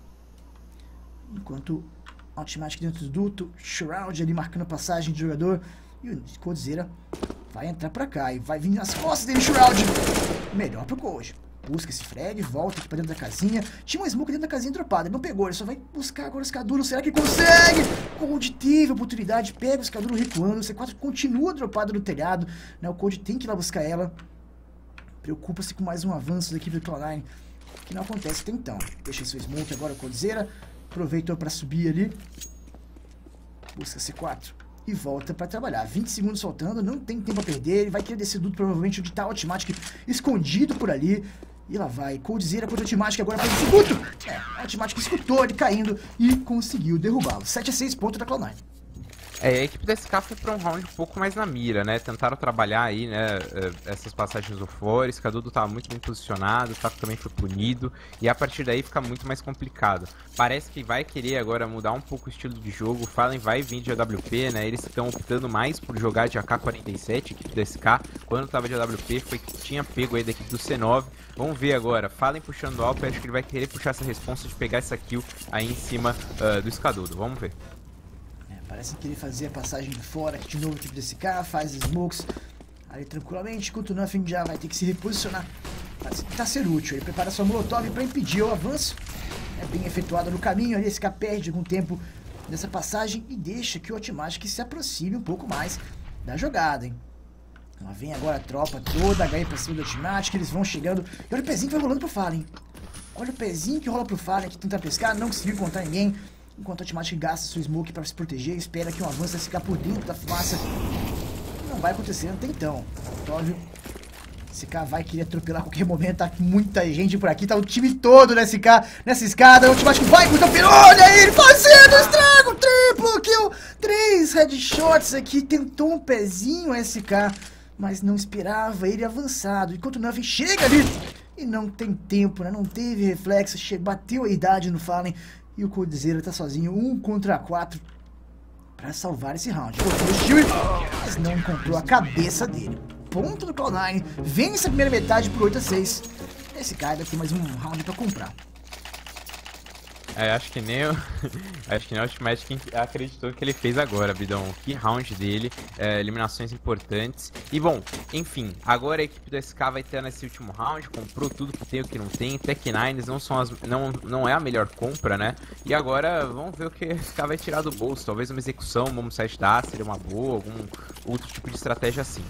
Enquanto Automatic dentro do duto, Shroud ali marcando a passagem de jogador. E o Coldzera vai entrar pra cá e vai vir nas costas dele, Shroud. Melhor pro Cold. Busca esse frag, volta aqui pra dentro da casinha. Tinha uma smoke dentro da casinha dropada, ele não pegou, ele só vai buscar agora o Escadulo. Será que ele consegue? Cold teve a oportunidade, pega o Escadulo recuando. O C quatro continua dropado no telhado, né? O Cold tem que ir lá buscar ela. Preocupa-se com mais um avanço da equipe do Cloud nine, que não acontece até então. Deixa seu smoke agora, o Coldzera. Aproveitou pra subir ali. Busca C quatro. E volta pra trabalhar. vinte segundos faltando, não tem tempo a perder. Ele vai querer descer tudo, provavelmente, onde tá o Automatic escondido por ali. E lá vai, Coldzera contra o Automatic, agora faz o escuto. É, o Automatic escutou ele caindo e conseguiu derrubá-lo. sete a seis, ponto da Cloud nine. É, a equipe da S K foi pra um round um pouco mais na mira, né? Tentaram trabalhar aí, né, essas passagens do fora, Escadudo tava muito bem posicionado, o Taco também foi punido, e a partir daí fica muito mais complicado. Parece que vai querer agora mudar um pouco o estilo de jogo, o Fallen vai vir de A W P, né? Eles estão optando mais por jogar de A K quarenta e sete, a equipe da S K, quando tava de A W P foi que tinha pego aí da equipe do C nove. Vamos ver agora, Fallen puxando o Alp, acho que ele vai querer puxar essa responsa de pegar essa kill aí em cima uh, do Escadudo, vamos ver. Parece que ele fazia a passagem de fora, aqui de novo a equipe desse cara, faz smokes ali tranquilamente, enquanto o Nothing já vai ter que se reposicionar para tentar ser útil. Ele prepara sua Molotov para impedir o avanço, é bem efetuado no caminho, ali esse cara perde algum tempo nessa passagem e deixa que o Automatic se aproxime um pouco mais da jogada, hein. Lá vem agora a tropa toda, H E pra cima do Automatic, eles vão chegando, e olha o pezinho que vai rolando pro Fallen. Olha o pezinho que rola pro Fallen, que tenta pescar, não conseguiu encontrar ninguém. Enquanto o Automatic gasta sua smoke para se proteger, espera que um avanço vai ficar por dentro da fumaça. Não vai acontecer até então. Óbvio, esse cara vai querer atropelar a qualquer momento. Tá muita gente por aqui, tá o time todo nesse cara, nessa escada. O Automatic vai com o Tampiro. Olha ele fazendo estrago, triplo kill. Três headshots aqui, tentou um pezinho a S K, mas não esperava ele avançado. Enquanto o Nuffin chega ali e não tem tempo, né? Não teve reflexo, chega, bateu a idade no Fallen. E o Coldzera tá sozinho, um contra quatro. para salvar esse round. Botou o shield, mas não encontrou a cabeça dele. Ponto do Cloud nine, vence a primeira metade por oito a seis. Esse cara ainda tem mais um round para comprar. É, acho que nem o... acho que nem o Ultimate acreditou que ele fez agora, Bidão. Que round dele, é, eliminações importantes. E bom, enfim, agora a equipe do S K vai ter nesse último round, comprou tudo que tem, o que não tem. Tech Nines não, são as, não, não é a melhor compra, né? E agora vamos ver o que o S K vai tirar do bolso. Talvez uma execução, um bombsite da seria uma boa, algum outro tipo de estratégia assim.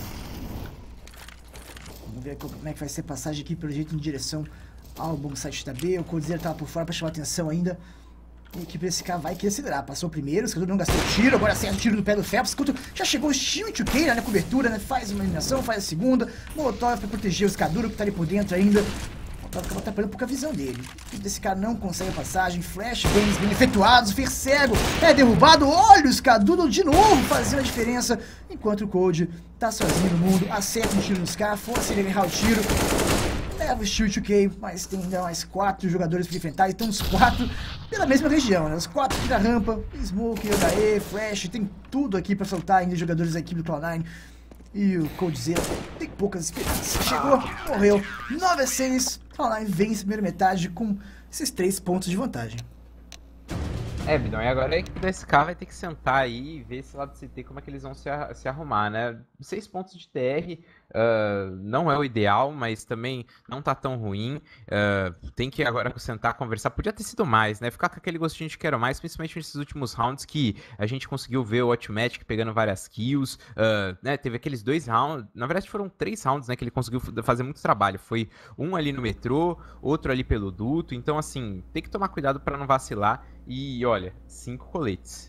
Vamos ver como é que vai ser a passagem aqui pelo jeito em direção ao bombsite da B. O Coldzera tava por fora para chamar atenção ainda. A equipe desse cara vai querer acelerar. Passou primeiro, o Skaduro não gastou tiro, agora acerta o tiro no pé do Phelps. Já chegou o time dois K na cobertura, né? Faz uma eliminação, faz a segunda. Molotov para proteger o Skaduro que tá ali por dentro ainda. O Molotov acaba atrapalhando pouca visão dele. A equipe desse cara não consegue a passagem. Flash games bem efetuados. Fer cego é derrubado. Olha o Skaduro de novo fazendo a diferença. Enquanto o Cold tá sozinho no mundo. Acerta um tiro nos caras, força ele a errar o tiro. Leva o Shield dois K, mas tem ainda mais quatro jogadores para enfrentar, então os quatro pela mesma região, né? Os quatro aqui da rampa, Smoke, H E, Flash, tem tudo aqui para soltar ainda jogadores da equipe do Cloud nine. E o Coldzera tem poucas esperanças. Chegou, morreu, nove a seis, Cloud nine vence a primeira metade com esses três pontos de vantagem. É, Bidão, e agora a equipe da S K vai ter que sentar aí e ver esse lado do C T como é que eles vão se, ar se arrumar, né? Seis pontos de T R uh, não é o ideal, mas também não tá tão ruim. Uh, tem que agora sentar, conversar. Podia ter sido mais, né? Ficar com aquele gostinho de quero mais, principalmente nesses últimos rounds que a gente conseguiu ver o Automatic pegando várias kills. Uh, né? Teve aqueles dois rounds, na verdade foram três rounds, né? Que ele conseguiu fazer muito trabalho. Foi um ali no metrô, outro ali pelo duto. Então, assim, tem que tomar cuidado para não vacilar. E olha, cinco coletes.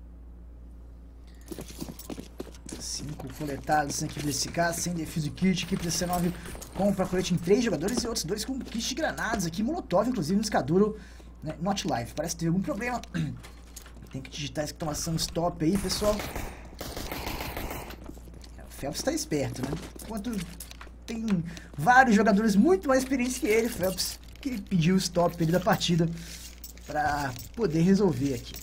Cinco coletados na equipe desse cara, sem defuse kit. A equipe da C nove compra colete em três jogadores e outros dois com kit de granadas aqui. Molotov, inclusive, no Skaduro, né? Not live. Parece ter algum problema. Tem que digitar exclamação stop aí, pessoal. O Phelps tá esperto, né? Enquanto tem vários jogadores muito mais experientes que ele, Phelps, que pediu o stop ele da partida para poder resolver aqui.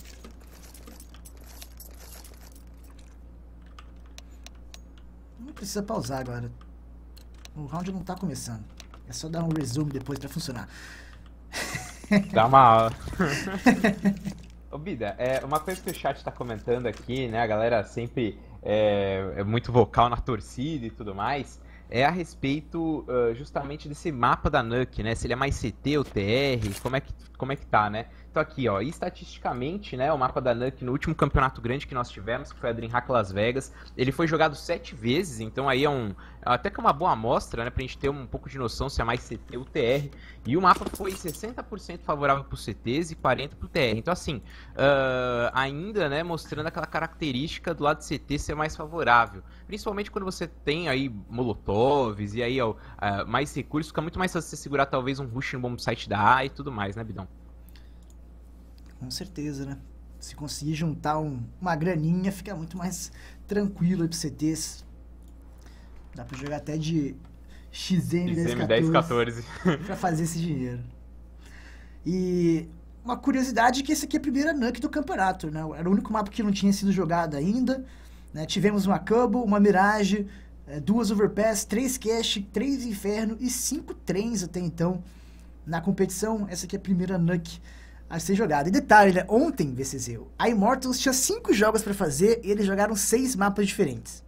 Não precisa pausar agora. O round não tá começando. É só dar um resume depois para funcionar. Dá uma aula. Ô, Bida, é, uma coisa que o chat tá comentando aqui, né? A galera sempre é, é muito vocal na torcida e tudo mais. É a respeito uh, justamente desse mapa da Nuke, né? Se ele é mais C T ou T R, como é que, como é que tá, né? Então aqui, ó, estatisticamente, né, o mapa da Nuke no último campeonato grande que nós tivemos, que foi a DreamHack Las Vegas, ele foi jogado sete vezes, então aí é um, até que é uma boa amostra, né, pra gente ter um pouco de noção se é mais C T ou T R, e o mapa foi sessenta por cento favorável pro C Ts e quarenta por cento pro T R, então assim, uh, ainda, né, mostrando aquela característica do lado do C T ser mais favorável, principalmente quando você tem aí molotovs e aí, ó, uh, mais recursos, fica muito mais fácil você segurar talvez um rush no bombsite da A e tudo mais, né, Bidão? Com certeza, né? Se conseguir juntar um, uma graninha, fica muito mais tranquilo aí pro C Ts. Dá pra jogar até de X M dez quatorze pra fazer esse dinheiro. E uma curiosidade é que esse aqui é a primeira Nuke do campeonato, né? Era o único mapa que não tinha sido jogado ainda, né? Tivemos uma Cubble, uma Mirage, duas Overpass, três Cache, três Inferno e cinco trens até então na competição. Essa aqui é a primeira Nuke a ser jogada. E detalhe, né? Ontem, V C Z, a Immortals tinha cinco jogos pra fazer e eles jogaram seis mapas diferentes.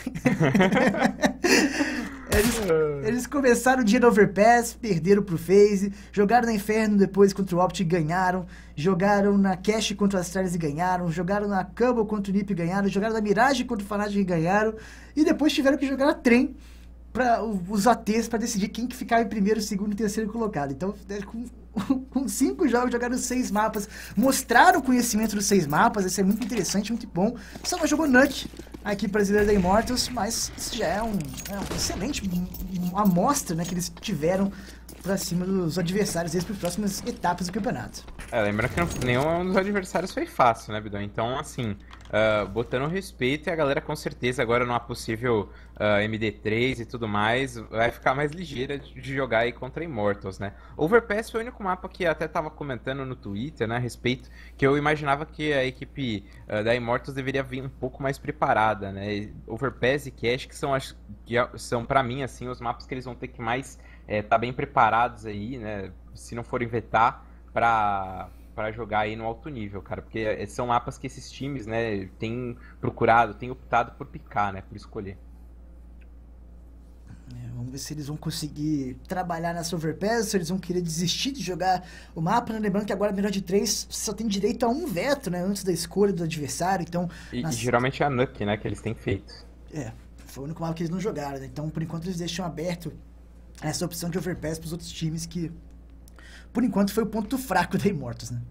eles, eles começaram o dia no Overpass, perderam pro FaZe, jogaram na Inferno depois contra o Optic e ganharam, jogaram na Cache contra o Astralis e ganharam, jogaram na Cubble contra o Nip e ganharam, jogaram na Mirage contra o Fnatic e ganharam, e depois tiveram que jogar a Trem para os A Ts para decidir quem que ficava em primeiro, segundo e terceiro colocado. Então, com, com cinco jogos, jogaram seis mapas, mostraram o conhecimento dos seis mapas, isso é muito interessante, muito bom. Só não jogou Nuke, a equipe brasileira da Immortals, mas isso já é um, é um excelente, uma amostra, né, que eles tiveram pra cima dos adversários deles para as próximas etapas do campeonato. É, lembra que não, nenhum dos adversários foi fácil, né, Bidão? Então, assim, uh, botando respeito, e a galera com certeza agora numa possível uh, M D três e tudo mais, vai ficar mais ligeira de jogar aí contra Immortals, né? Overpass foi o único mapa que até tava comentando no Twitter, né, a respeito, que eu imaginava que a equipe uh, da Immortals deveria vir um pouco mais preparada, né? Overpass e Cash, que são, as, que são pra mim, assim, os mapas que eles vão ter que mais é, tá bem preparados aí, né? Se não forem vetar pra, pra jogar aí no alto nível, cara. Porque são mapas que esses times, né, têm procurado, têm optado por picar, né? Por escolher. É, vamos ver se eles vão conseguir trabalhar nessa Overpass, se eles vão querer desistir de jogar o mapa, né? Lembrando que agora melhor de três só tem direito a um veto, né? Antes da escolha do adversário, então... E, nas... e geralmente é a Nuke, né? Que eles têm feito. É, foi o único mapa que eles não jogaram, né? Então, por enquanto, eles deixam aberto essa opção de Overpass para os outros times que, por enquanto, foi o ponto fraco da Immortals, né?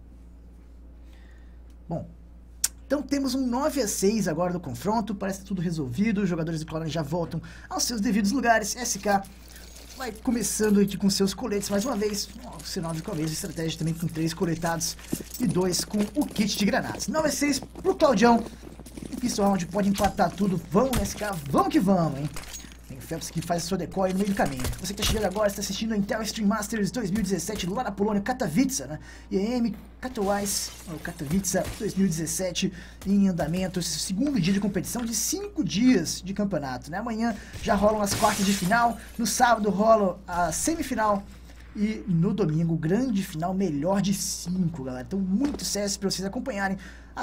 Bom, então temos um nove a seis agora no confronto, parece tudo resolvido, os jogadores do Cloud nine já voltam aos seus devidos lugares, S K vai começando aqui com seus coletes mais uma vez, o sinal de começo, estratégia também com três coletados e dois com o kit de granadas. nove a seis pro Claudião, o Pistol Round pode empatar tudo, vamos S K, vamos que vamos, hein? Tem o Phelps que faz a sua decoy no meio do caminho. Você que está chegando agora, está assistindo a Intel Extreme Masters dois mil e dezessete lá na Polônia, Katowice, né? I A M Katowice, ou Katowice dois mil e dezessete em andamento. Esse segundo dia de competição de cinco dias de campeonato, né? Amanhã já rolam as quartas de final, no sábado rola a semifinal e no domingo, grande final, melhor de cinco, galera. Então, muito sucesso para vocês acompanharem.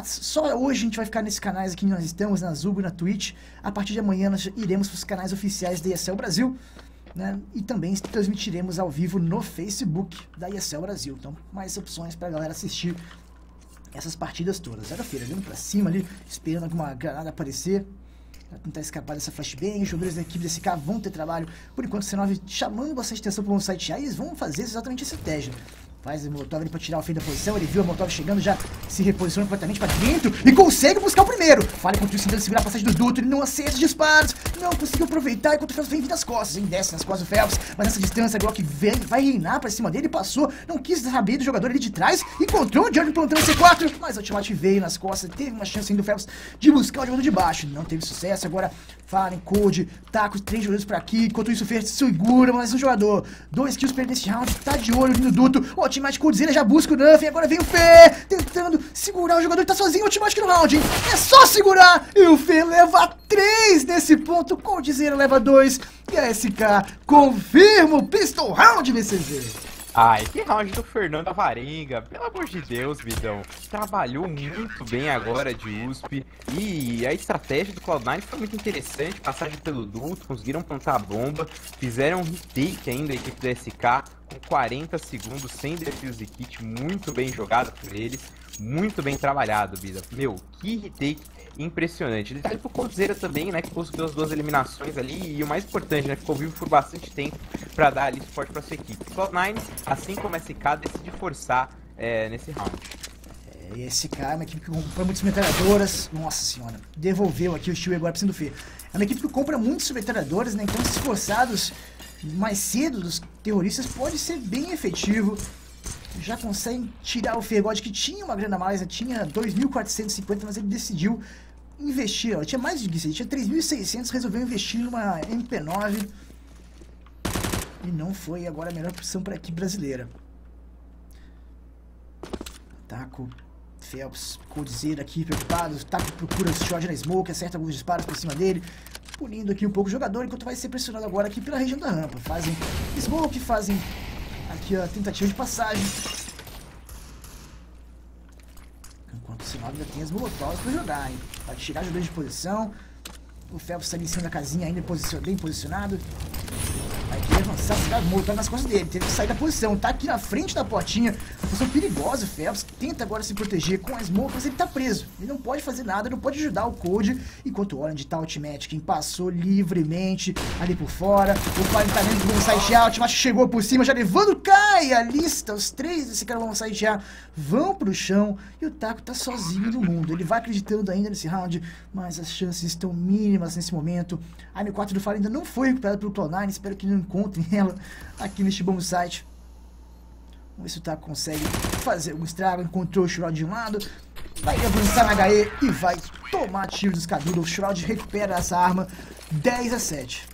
Só hoje a gente vai ficar nesses canais aqui que nós estamos, na Zugo e na Twitch. A partir de amanhã nós iremos para os canais oficiais da E S L Brasil, né? E também transmitiremos ao vivo no Facebook da E S L Brasil. Então, mais opções para a galera assistir essas partidas todas. Zero feira, vindo para cima ali, esperando alguma granada aparecer. Pra tentar escapar dessa flashbang, os jogadores da equipe desse K vão ter trabalho. Por enquanto, o C nove chamando bastante atenção para o site A, e eles vão fazer exatamente essa estratégia. Faz o Molotov ali pra tirar o fim da posição, ele viu a Molotov chegando, já se reposiciona completamente pra dentro e consegue buscar o primeiro. Falha contra o tentando segurar a passagem do duto, ele não acerta os disparos, não conseguiu aproveitar enquanto o Phelps vem vir nas costas, hein? Desce nas costas do Phelps, mas nessa distância, Glock vem, vai reinar pra cima dele, passou, não quis saber do jogador ali de trás, encontrou o Jordan plantando C quatro, mas o ultimate veio nas costas, teve uma chance ainda do Phelps de buscar o jogador de baixo, não teve sucesso. Agora Fallen, Code, taca os três jogadores por aqui, enquanto isso o Fer segura mais um jogador, dois kills perdendo esse round, tá de olho no duto, o ultimate Codezera já busca o Nuff, agora vem o Fê, tentando segurar o jogador que tá sozinho, o ultimate no round, hein? É só segurar, e o Fê leva três nesse ponto, Codezera leva dois, e a S K confirma o Pistol Round V C Z. Ai, que round do Fernando Avarenga, pelo amor de Deus, Bidão. Trabalhou muito bem agora de U S P. E a estratégia do Cloud nine foi muito interessante. Passagem pelo duto, conseguiram plantar a bomba. Fizeram um retake ainda, a equipe da S K, com quarenta segundos, sem defuse kit. Muito bem jogado por eles. Muito bem trabalhado, Bida. Meu, que retake impressionante. Detalhe pro Codezera também, né, que conseguiu as duas eliminações ali, e o mais importante, né, ficou vivo por bastante tempo pra dar ali suporte pra sua equipe. Cloud nine, assim como a S K, decide forçar é, nesse round. É, e a S K é uma equipe que compra muitas metralhadoras, nossa senhora, devolveu aqui o Steel agora pra cima do Fê. É uma equipe que compra muitas metralhadoras, né, então esses forçados mais cedo dos terroristas pode ser bem efetivo. Já conseguem tirar o Fergod, que tinha uma grana a mais, tinha dois mil quatrocentos e cinquenta, mas ele decidiu investir, ó, ele tinha mais de isso, ele tinha três mil e seiscentos, resolveu investir numa M P nove e não foi agora a melhor opção para a equipe brasileira. Taco, Phelps, Codezera aqui preocupado, Taco procura o shot na smoke, acerta alguns disparos por cima dele, punindo aqui um pouco o jogador, enquanto vai ser pressionado agora aqui pela região da rampa. Fazem smoke, fazem aqui a tentativa de passagem. Enquanto o C nove ainda tem as molotovs para jogar, hein? Vai tirar os jogadores de posição. O Phelps está ali em cima da casinha ainda bem posicionado. Vai querer avançar, se dá molotov nas costas dele. Teve que sair da posição, tá aqui na frente da portinha. Uma posição perigosa, o Phelps tenta agora se proteger com a smoke, mas ele tá preso. Ele não pode fazer nada, não pode ajudar o Code. Enquanto o Orange tá ultimate, quem passou livremente ali por fora. O Fallen tá dentro do side out, mas chegou por cima, já levando, cai a lista. Os três desse cara vão side out, vão pro chão. E o Taco tá sozinho no mundo. Ele vai acreditando ainda nesse round, mas as chances estão mínimas nesse momento. A M quatro do Fallen ainda não foi recuperada pelo Cloud nine, espero que não encontrem janela aqui neste bom site. Vamos ver se o Taco consegue fazer algum estrago. Encontrou o Shroud de um lado, vai avançar na H E e vai tomar tiro dos Caduda. O Shroud recupera essa arma, dez a sete.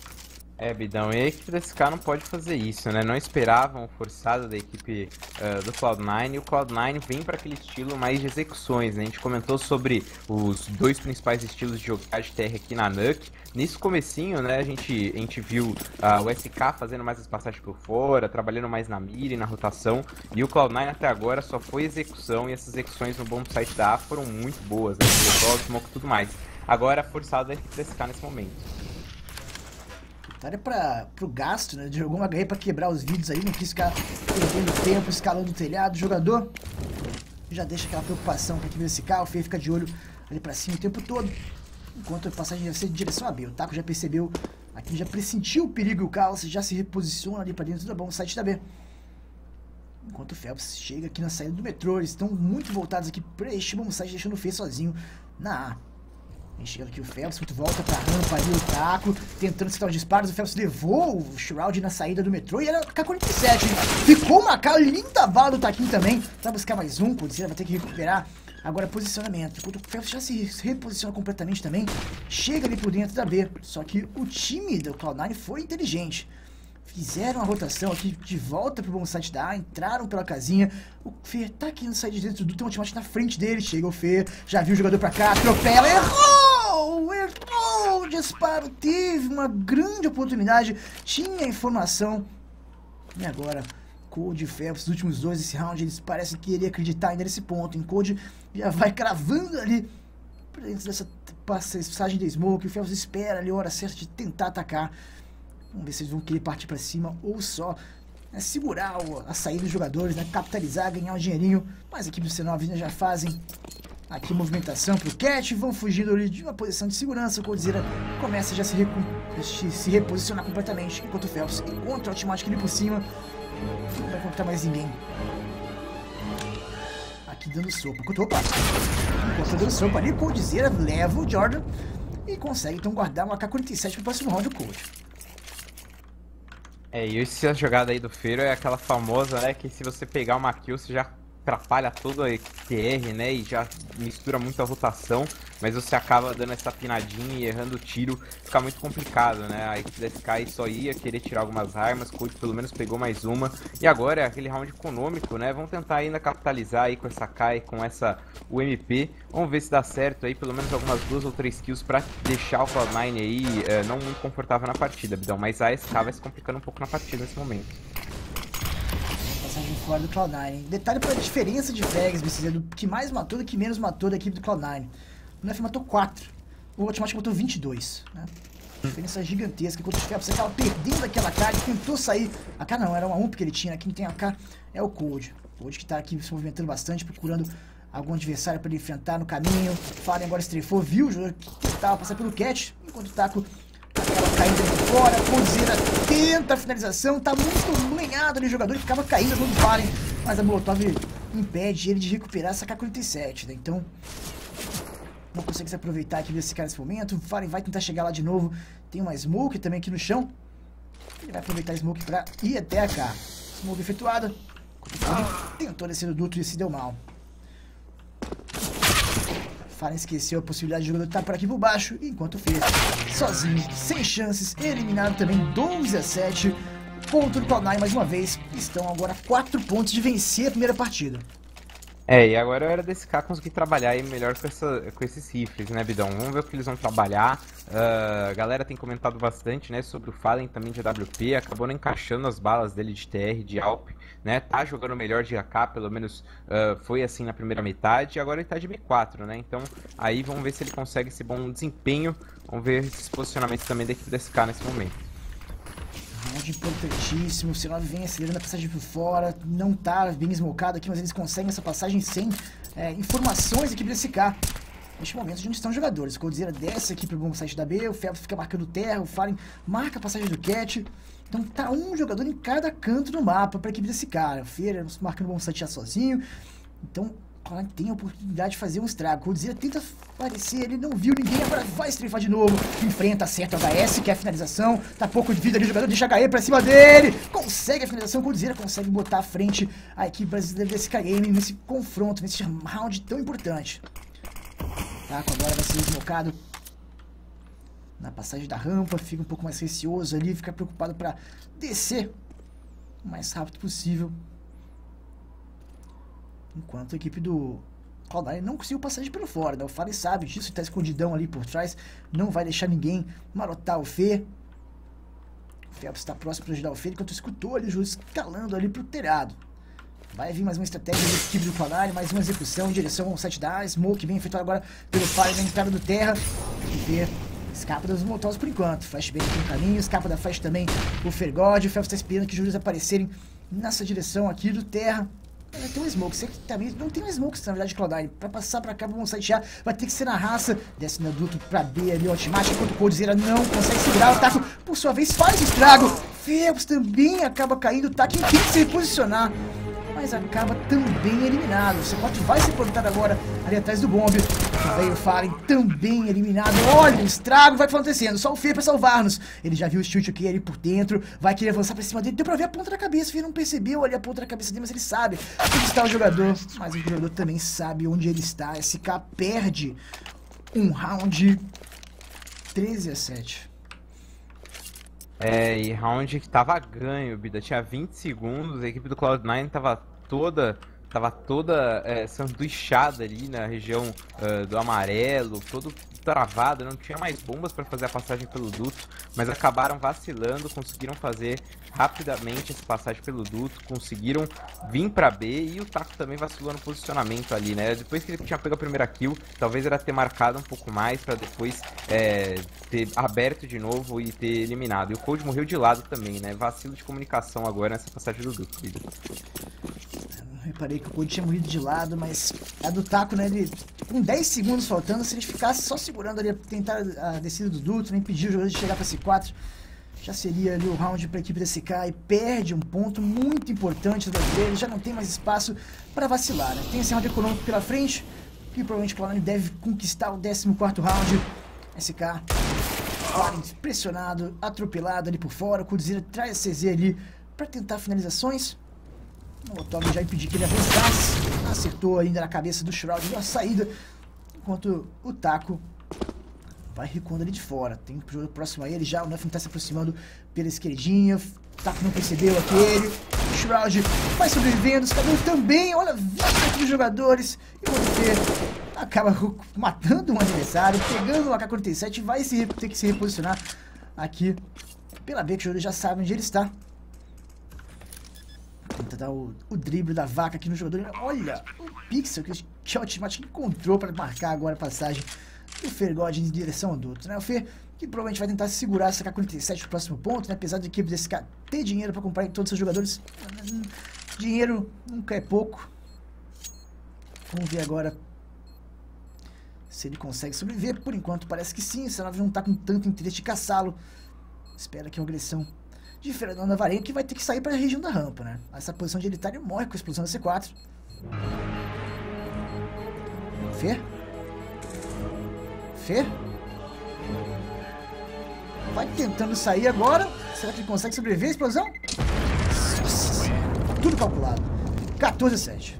É, Bidão, e a equipe da S K não pode fazer isso, né? Não esperavam o forçado da equipe uh, do Cloud nine, e o Cloud nine vem para aquele estilo mais de execuções, né? A gente comentou sobre os dois principais estilos de jogar de T R aqui na N U C. Nesse comecinho, né, a gente, a gente viu uh, o S K fazendo mais as passagens por fora, trabalhando mais na mira e na rotação, e o Cloud nine até agora só foi execução, e essas execuções no bom site da A foram muito boas, né? Smoke e tudo mais. Agora forçado da equipe da S K nesse momento. Vitória para pro gasto, né? Jogou uma H E para quebrar os vídeos aí, não quis ficar perdendo tempo, escalando o telhado. O jogador já deixa aquela preocupação para que ver esse carro, o Fê fica de olho ali para cima o tempo todo, enquanto a passagem vai ser de direção a B. O Taco já percebeu, aqui já pressentiu o perigo e o caos, já se reposiciona ali para dentro do bom site da B. Enquanto o Phelps chega aqui na saída do metrô, eles estão muito voltados aqui para este bom site, deixando o Fê sozinho na A. Chega aqui o Phelps, volta pra rampa ali, o Taco, tentando citar os disparos. O Phelps levou o Shroud na saída do metrô e era K quarenta e sete, hein? Ficou uma cara linda bala do Taquinho também. Vai buscar mais um, pode ser, vai ter que recuperar. Agora posicionamento, enquanto o Phelps já se reposiciona completamente também, chega ali por dentro da B. Só que o time do Cloud nine foi inteligente. Fizeram a rotação aqui de volta pro bom site da A, entraram pela casinha. O Fê tá aqui no site de dentro do, tem um ultimate na frente dele. Chega o Fê, já viu o jogador pra cá, atropela, errou! Errou o disparo, teve uma grande oportunidade, tinha informação. E agora, Code e Phelps, os últimos dois desse round, eles parecem querer acreditar ainda nesse ponto. Em Code já vai cravando ali, pra dentro dessa passagem da Smoke. O Phelps espera ali a hora certa de tentar atacar. Vamos ver se eles vão querer partir pra cima ou só, né, segurar a saída dos jogadores, né, capitalizar, ganhar um dinheirinho. Mas a equipe do C nove já fazem aqui movimentação pro Cat, vão fugindo ali de uma posição de segurança. O Coldzera começa já a se, se, se reposicionar completamente, enquanto o Phelps encontra o automático ali por cima. Não vai encontrar mais ninguém. Aqui dando sopa. Enquanto, opa! Enquanto dando sopa ali, o Coldzera leva o Jordan e consegue então guardar uma A K quarenta e sete pro próximo round do Cold. É, e essa jogada aí do Feiro é aquela famosa, né, que se você pegar uma kill, você já atrapalha toda a T R, né, e já mistura muito a rotação, mas você acaba dando essa pinadinha e errando o tiro, fica muito complicado, né, a equipe da S K só ia querer tirar algumas armas, o Code pelo menos pegou mais uma, e agora é aquele round econômico, né, vão tentar ainda capitalizar aí com essa K e com essa U M P, vamos ver se dá certo aí, pelo menos algumas duas ou três kills pra deixar o Cloud nine aí é, não muito confortável na partida, Bidão, mas a S K vai se complicando um pouco na partida nesse momento. Passagem fora do Cloud nine. Detalhe para a diferença de frags, do que mais matou do que menos matou da equipe do Cloud nine. O N F matou quatro, o Ultimate matou vinte e dois, né? Diferença gigantesca. Enquanto o Phelps acaba perdendo aquela K, ele tentou sair. A K não, era uma U M P que ele tinha, né? Quem tem a K é o Cold. O Cold que tá aqui se movimentando bastante, procurando algum adversário para ele enfrentar no caminho. Fallen agora estrefou, viu o jogador que tentava passar pelo Cat, enquanto o Taco acaba caindo de fora. Coldzera tenta a finalização, tá muito lenhado ali o jogador, que ficava caindo quando Fallen, mas a Molotov impede ele de recuperar essa K quarenta e sete, né? Então não consegue se aproveitar aqui desse cara nesse momento. O Fallen vai tentar chegar lá de novo, tem uma Smoke também aqui no chão, ele vai aproveitar a Smoke pra ir até a K. Smoke efetuada, ele tentou descer no duto e se deu mal. Fallen esqueceu a possibilidade de jogador estar por aqui por baixo, enquanto fez sozinho, sem chances, eliminado também doze a sete. Ponto do Cloud nine mais uma vez, estão agora a quatro pontos de vencer a primeira partida. É, e agora era desse cara conseguir trabalhar aí melhor com, essa, com esses rifles, né, Bidão? Vamos ver o que eles vão trabalhar. Uh, a galera tem comentado bastante, né, sobre o Fallen também de A W P, acabou não encaixando as balas dele de T R, de Alp, né? Tá jogando melhor de A K, pelo menos uh, foi assim na primeira metade, e agora ele tá de B quatro, né? Então aí vamos ver se ele consegue esse bom desempenho, vamos ver esses posicionamentos também da equipe da S K nesse momento. Round importantíssimo, o C nove vem acelerando a passagem por fora, não tá bem esmocado aqui, mas eles conseguem essa passagem sem é, informações da equipe da S K. Neste momento onde estão os jogadores, o Coldzera desce aqui pro bom site da B, o Phelps fica marcando terra, o Fallen marca a passagem do Cat. Então tá um jogador em cada canto do mapa para a equipe desse cara. O Feira marcando o bom site já sozinho. Então Cloud nine tem a oportunidade de fazer um estrago. Coldzera tenta aparecer, ele não viu ninguém, agora vai estrefar de novo. Enfrenta, acerta o H S, quer a finalização. Tá pouco de vida ali, o jogador deixa H E pra cima dele. Consegue a finalização, Coldzera consegue botar à frente a equipe brasileira desse K Game nesse confronto, nesse round tão importante. Taco agora vai ser esmocado na passagem da rampa, fica um pouco mais receoso ali, fica preocupado pra descer o mais rápido possível. Enquanto a equipe do Cloud nine não conseguiu passagem pelo fora, né? O Fallen sabe disso, está escondidão ali por trás, não vai deixar ninguém marotar o Fê. O Phelps está próximo para ajudar o Fê, enquanto escutou ali o Júlio escalando ali pro telhado. Vai vir mais uma estratégia da equipe do Cloud nine, mais uma execução em direção ao site da Smoke, bem efetuado agora pelo Fallen na entrada do Terra. O Fê escapa dos Molotovs por enquanto, Flashbang tem um caminho, escapa da Flash também o Fergod. O Phelps está esperando que os Júlios aparecerem nessa direção aqui do Terra. Vai ter um Smoke, você também não tem um Smoke, na verdade, Cloud nine. Pra passar pra cá, vamos sitear, vai ter que ser na raça. Desce no adulto pra B ali, automático, enquanto o Coldzera não consegue segurar. O Taco, por sua vez, faz o estrago. Phelps também acaba caindo, o Taco tem que se reposicionar, mas acaba também eliminado. O C quatro vai ser portado agora ali atrás do bombe. O veio Fallen também eliminado. Olha o estrago, vai acontecendo. Só o Fê pra salvar-nos. Ele já viu o chute aqui ali por dentro. Vai querer avançar pra cima dele. Deu pra ver a ponta da cabeça. O Fê não percebeu ali a ponta da cabeça dele, mas ele sabe onde está o jogador. Mas o jogador também sabe onde ele está. S K perde um round treze a sete. É, e round que tava ganho, Bida. Tinha vinte segundos, a equipe do Cloud nine tava toda, tava toda é, sanduichada ali na região uh, do amarelo, todo travado, não tinha mais bombas para fazer a passagem pelo duto, mas acabaram vacilando, conseguiram fazer rapidamente essa passagem pelo duto, conseguiram vir para B, e o Taco também vacilou no posicionamento ali, né? Depois que ele tinha pego a primeira kill, talvez era ter marcado um pouco mais para depois é, ter aberto de novo e ter eliminado. E o Cold morreu de lado também, né? Vacilo de comunicação agora nessa passagem do duto. Reparei que o Cold tinha morrido de lado, mas a do Taco, né, ele, com dez segundos faltando, se ele ficasse só segurando ali, tentar a descida do duto, nem impedir o jogador de chegar para C quatro, já seria ali o round para a equipe da S K, e perde um ponto muito importante do brasileiro, já não tem mais espaço para vacilar, né? Tem esse round econômico pela frente, que provavelmente o Cloud nine deve conquistar o décimo quarto round. S K, Fallen pressionado, atropelado ali por fora, o Coldzera traz a C Z ali para tentar finalizações. O Molotov já impediu que ele avançasse, acertou ainda na cabeça do Shroud na saída, enquanto o Taco vai recuando ali de fora. Tem um jogo próximo a ele já, o Nuffin está se aproximando pela esquerdinha, o Taco não percebeu aquele, o Shroud vai sobrevivendo, os cabelos também, olha, vinte aqui dos jogadores, e o Oliveira acaba matando um adversário, pegando o A K quarenta e sete, vai se, ter que se reposicionar aqui pela B, que o jogador já sabe onde ele está. Tenta dar o, o drible da vaca aqui no jogador. Olha o pixel que o Automatic encontrou para marcar agora a passagem do Fergod em direção ao duto, né? O Fer, que provavelmente vai tentar segurar essa A K quarenta e sete no próximo ponto, né? Apesar da equipe desse cara ter dinheiro para comprar em todos os seus jogadores, dinheiro nunca é pouco. Vamos ver agora se ele consegue sobreviver. Por enquanto parece que sim, essa nave não está com tanto interesse de caçá-lo. Espera que uma agressão de Fernando Navarenga, que vai ter que sair para a região da rampa, né? Essa posição de ele tá, ele morre com a explosão da C quatro. Fê? Fê? Vai tentando sair agora. Será que ele consegue sobreviver à explosão? Nossa, tudo calculado. quatorze a sete.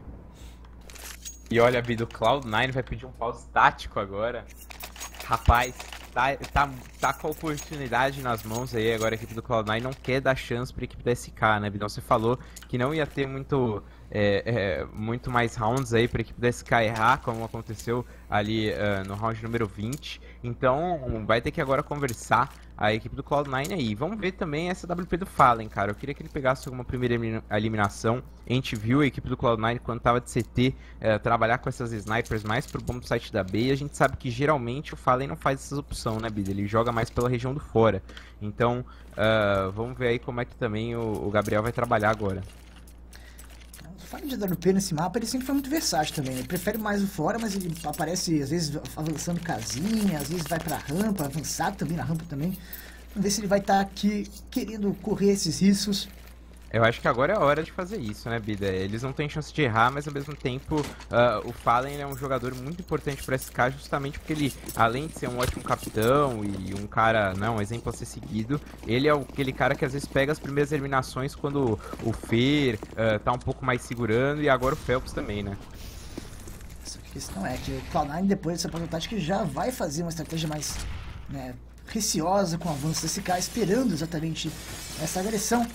E olha, Bida, o Cloud nine vai pedir um pause tático agora. Rapaz, tá, tá, tá com a oportunidade nas mãos aí. Agora a equipe do Cloud nine não quer dar chance pra equipe da S K, né, Bidão? Você falou que não ia ter muito, é, é, muito mais rounds aí pra equipe da S K errar, como aconteceu ali uh, no round número vinte. Então vai ter que agora conversar a equipe do Cloud nine aí. Vamos ver também essa W P do Fallen, cara. Eu queria que ele pegasse alguma primeira eliminação. A gente viu a equipe do Cloud nine quando tava de C T eh, trabalhar com essas snipers mais pro bomb site da B. E a gente sabe que geralmente o Fallen não faz essas opções, né, Bida? Ele joga mais pela região do fora. Então uh, vamos ver aí como é que também o, o Gabriel vai trabalhar agora. O Fallen de W P nesse mapa, ele sempre foi muito versátil também. Ele prefere mais o fora, mas ele aparece às vezes avançando casinha, às vezes vai pra rampa, avançado também na rampa também. Vamos ver se ele vai estar tá aqui querendo correr esses riscos. Eu acho que agora é a hora de fazer isso, né, Bida? Eles não têm chance de errar, mas ao mesmo tempo uh, o Fallen é um jogador muito importante para S K justamente porque ele, além de ser um ótimo capitão e um cara, não, um exemplo a ser seguido, ele é aquele cara que às vezes pega as primeiras eliminações quando o Fer uh, tá um pouco mais segurando e agora o Phelps também, né? Essa questão é que o Cloud nine, depois dessa pausa tática, já vai fazer uma estratégia mais, né, receosa com o avanço da S K, esperando exatamente essa agressão.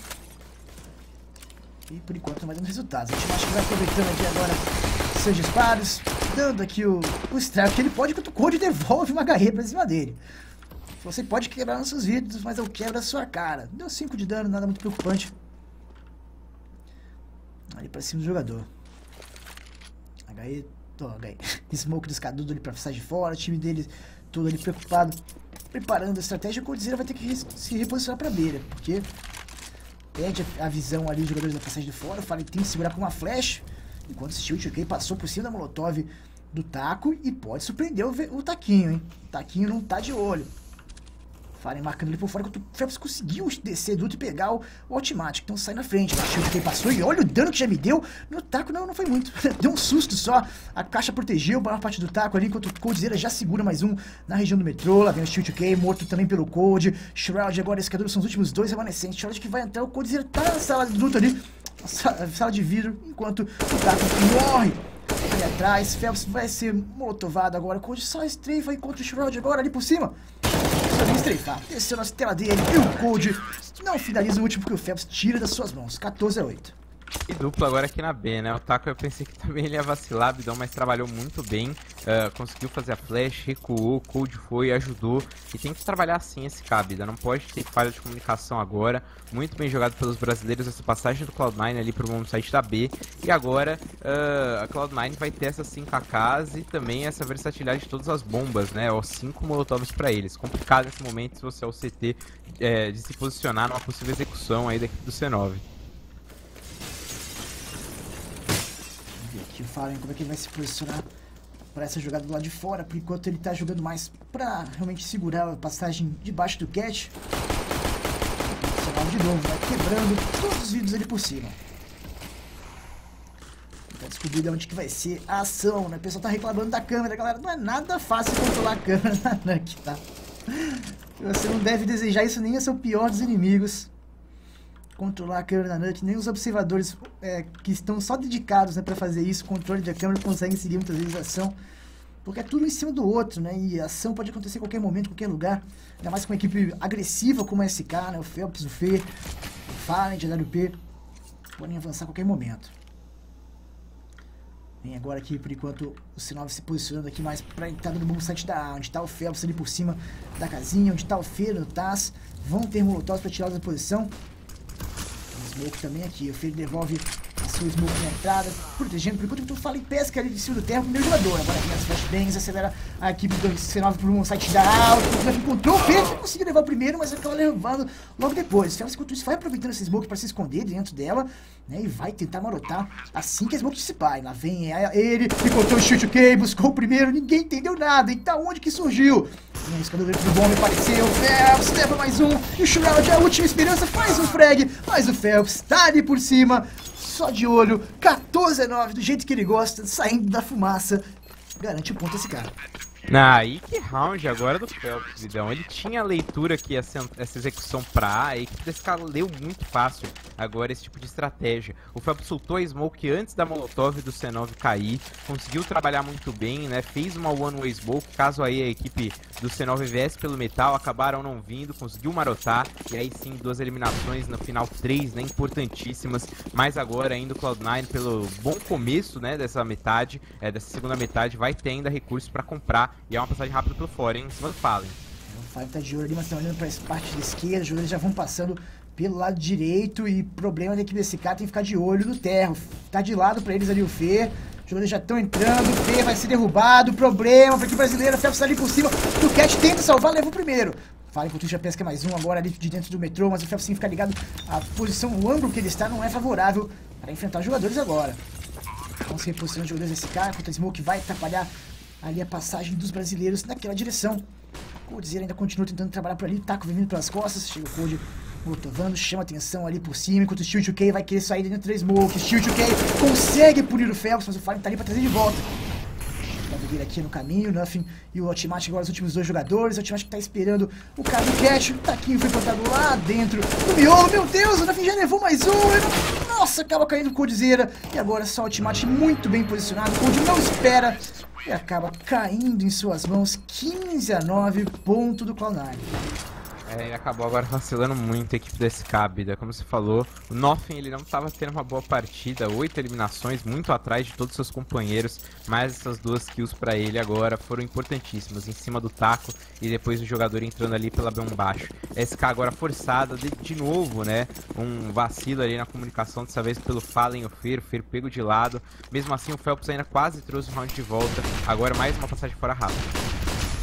E por enquanto não vai dando resultados. A gente acha que vai aproveitando aqui agora seus disparos, dando aqui o, o strike, que ele pode, enquanto o Code devolve uma H E pra cima dele. Você pode quebrar nos seus vidros, mas eu quebro a sua cara. Deu cinco de dano, nada muito preocupante. Ali pra cima do jogador. H E, tô, H E. Smoke do Escadudo ali pra sair de fora, o time dele todo ali preocupado, preparando a estratégia. O Coldzera vai ter que se reposicionar pra beira, porque perde a visão ali dos jogadores da passagem de fora. O Fallen tem que segurar com uma flash, enquanto esse Tilt OK passou por cima da Molotov do Taco e pode surpreender o, o Taquinho, hein? O Taquinho não tá de olho. Fallen marcando ele por fora, enquanto o Phelps conseguiu descer do outro e pegar o, o Automatic. Então sai na frente. O Tilt OK passou e olha o dano que já me deu. No Taco não, não foi muito. Deu um susto só. A caixa protegeu a maior parte do Taco ali, enquanto o Coldzera já segura mais um na região do metrô. Lá vem o Tilt OK, morto também pelo Cold. Shroud agora, esse são os últimos dois remanescentes. Shroud que vai entrar, o Coldzera tá na sala de luta ali, sala, sala de vidro, enquanto o Taco morre ali atrás. Phelps vai ser molotovado agora. O Cold só estreifa enquanto o Shroud agora ali por cima. Só estreifar, desceu na tela dele e o Cold não finaliza o último porque o Phelps tira das suas mãos. quatorze a oito. E duplo agora aqui na B, né? O Taco eu pensei que também ele ia vacilar, Bidão, mas trabalhou muito bem. Uh, conseguiu fazer a flash, recuou, Cold foi, ajudou. E tem que trabalhar assim esse K, Bida. Não pode ter falha de comunicação agora. Muito bem jogado pelos brasileiros essa passagem do Cloud nine ali pro bom site da B. E agora uh, a Cloud nine vai ter essas cinco A Ks e também essa versatilidade de todas as bombas, né? Os cinco molotovs pra eles. Complicado nesse momento se você é o C T é, de se posicionar numa possível execução aí da equipe do C nove. Aqui o Fallen, como é que ele vai se posicionar para essa jogada do lado de fora, por enquanto ele tá jogando mais para realmente segurar a passagem debaixo do catch. De novo, vai quebrando todos os vidros ali por cima. Tá descobrindo onde que vai ser a ação, né? O pessoal tá reclamando da câmera, galera. Não é nada fácil controlar a câmera na Nuke, tá? Você não deve desejar isso nem a seu pior dos inimigos. Controlar a câmera na Nuke, nem os observadores é, que estão só dedicados, né, pra fazer isso, controle da câmera, conseguem seguir muitas vezes a ação. Porque é tudo em cima do outro, né? E a ação pode acontecer em qualquer momento, em qualquer lugar. Ainda mais com uma equipe agressiva como a S K, né? O Phelps, o Fer, o Fallen, de A W P. Podem avançar a qualquer momento. Vem agora aqui, por enquanto, o C nove se posicionando aqui mais pra entrada do bom site da A, onde tá o Phelps ali por cima da casinha, onde tá o Fer, o Taz. Vão ter molotovs pra tirar da posição. O Smoke também aqui. O Fer devolve a sua Smoke na entrada, protegendo. Por enquanto, tu fala em pesca ali de cima do terra, o primeiro jogador. Agora aqui as flashbangs, acelera a equipe do C nove por um site da A. O encontrou o Fer, que conseguiu levar o primeiro, mas acaba levando logo depois. O Phelps, enquanto isso, vai aproveitando essa Smoke para se esconder dentro dela, né? E vai tentar marotar assim que a Smoke dissipar. E lá vem ele, encontrou o Tilt OK, buscou o primeiro, ninguém entendeu nada. E tá onde que surgiu? E aí, escador do bombe apareceu, o Phelps leva mais um, e o Shroud, a última esperança, faz um frag, mas o Phelps tá ali por cima, só de olho, quatorze a nove, do jeito que ele gosta, saindo da fumaça, garante o ponto esse cara. Ah, aí que round agora do Phelps, Vidão. Ele tinha a leitura que essa, essa execução pra A, a equipe desse cara leu muito fácil agora esse tipo de estratégia. O Phelps soltou a smoke antes da Molotov do C nove cair, conseguiu trabalhar muito bem, né? Fez uma one-way smoke, caso aí a equipe do C nove viesse pelo metal, acabaram não vindo, conseguiu marotar, e aí sim, duas eliminações no final, três, né? Importantíssimas, mas agora ainda o Cloud nine, pelo bom começo, né? Dessa metade, é, dessa segunda metade, vai ter ainda recursos pra comprar. E é uma passagem rápida pelo fora, hein? Em cima do Fallen. O Fallen tá de olho ali, mas tá olhando pra essa parte da esquerda. Os jogadores já vão passando pelo lado direito. E problema da equipe desse cara tem que ficar de olho no terra. Tá de lado pra eles ali o Fer. Os jogadores já estão entrando. O Fer vai ser derrubado. Problema pra equipe brasileira. O Phelps tá ali por cima. O Cat tenta salvar, leva o primeiro. Fallen enquanto já pesca mais um agora ali de dentro do metrô. Mas o Phelps sim fica ligado. A posição, o ângulo que ele está não é favorável para enfrentar os jogadores agora. Vamos se reposicionando os jogadores desse cara. Enquanto a Smoke vai atrapalhar ali a passagem dos brasileiros naquela direção. O Coldzera ainda continua tentando trabalhar por ali. Taco vem vindo pelas costas. Chega o Cold Motovando chama atenção ali por cima, enquanto o Steel dois K vai querer sair dentro da Smoke. Steel dois K consegue punir o Phelps, mas o Fallen tá ali pra trazer de volta. Vai vir aqui no caminho, Nothing e o Ultimate agora os últimos dois jogadores. O Ultimate que tá esperando o cara do Cash. O Taquinho foi plantado lá dentro do miolo. Meu Deus, o Nothing já levou mais um. Ele... Nossa, acaba caindo o Coldzera. E agora só o Ultimate muito bem posicionado. O Cold não espera e acaba caindo em suas mãos. quinze a nove, ponto do Cloud nine. É, ele acabou agora vacilando muito a equipe da S K, Bida. Como você falou, o Nothing ele não estava tendo uma boa partida, oito eliminações, muito atrás de todos os seus companheiros, mas essas duas kills para ele agora foram importantíssimas, em cima do taco e depois o jogador entrando ali pela B um baixo. A S K agora forçada, de, de novo, né, um vacilo ali na comunicação, dessa vez pelo Fallen, o Fer, o Fer pego de lado, mesmo assim o Phelps ainda quase trouxe o round de volta, agora mais uma passagem fora rápida.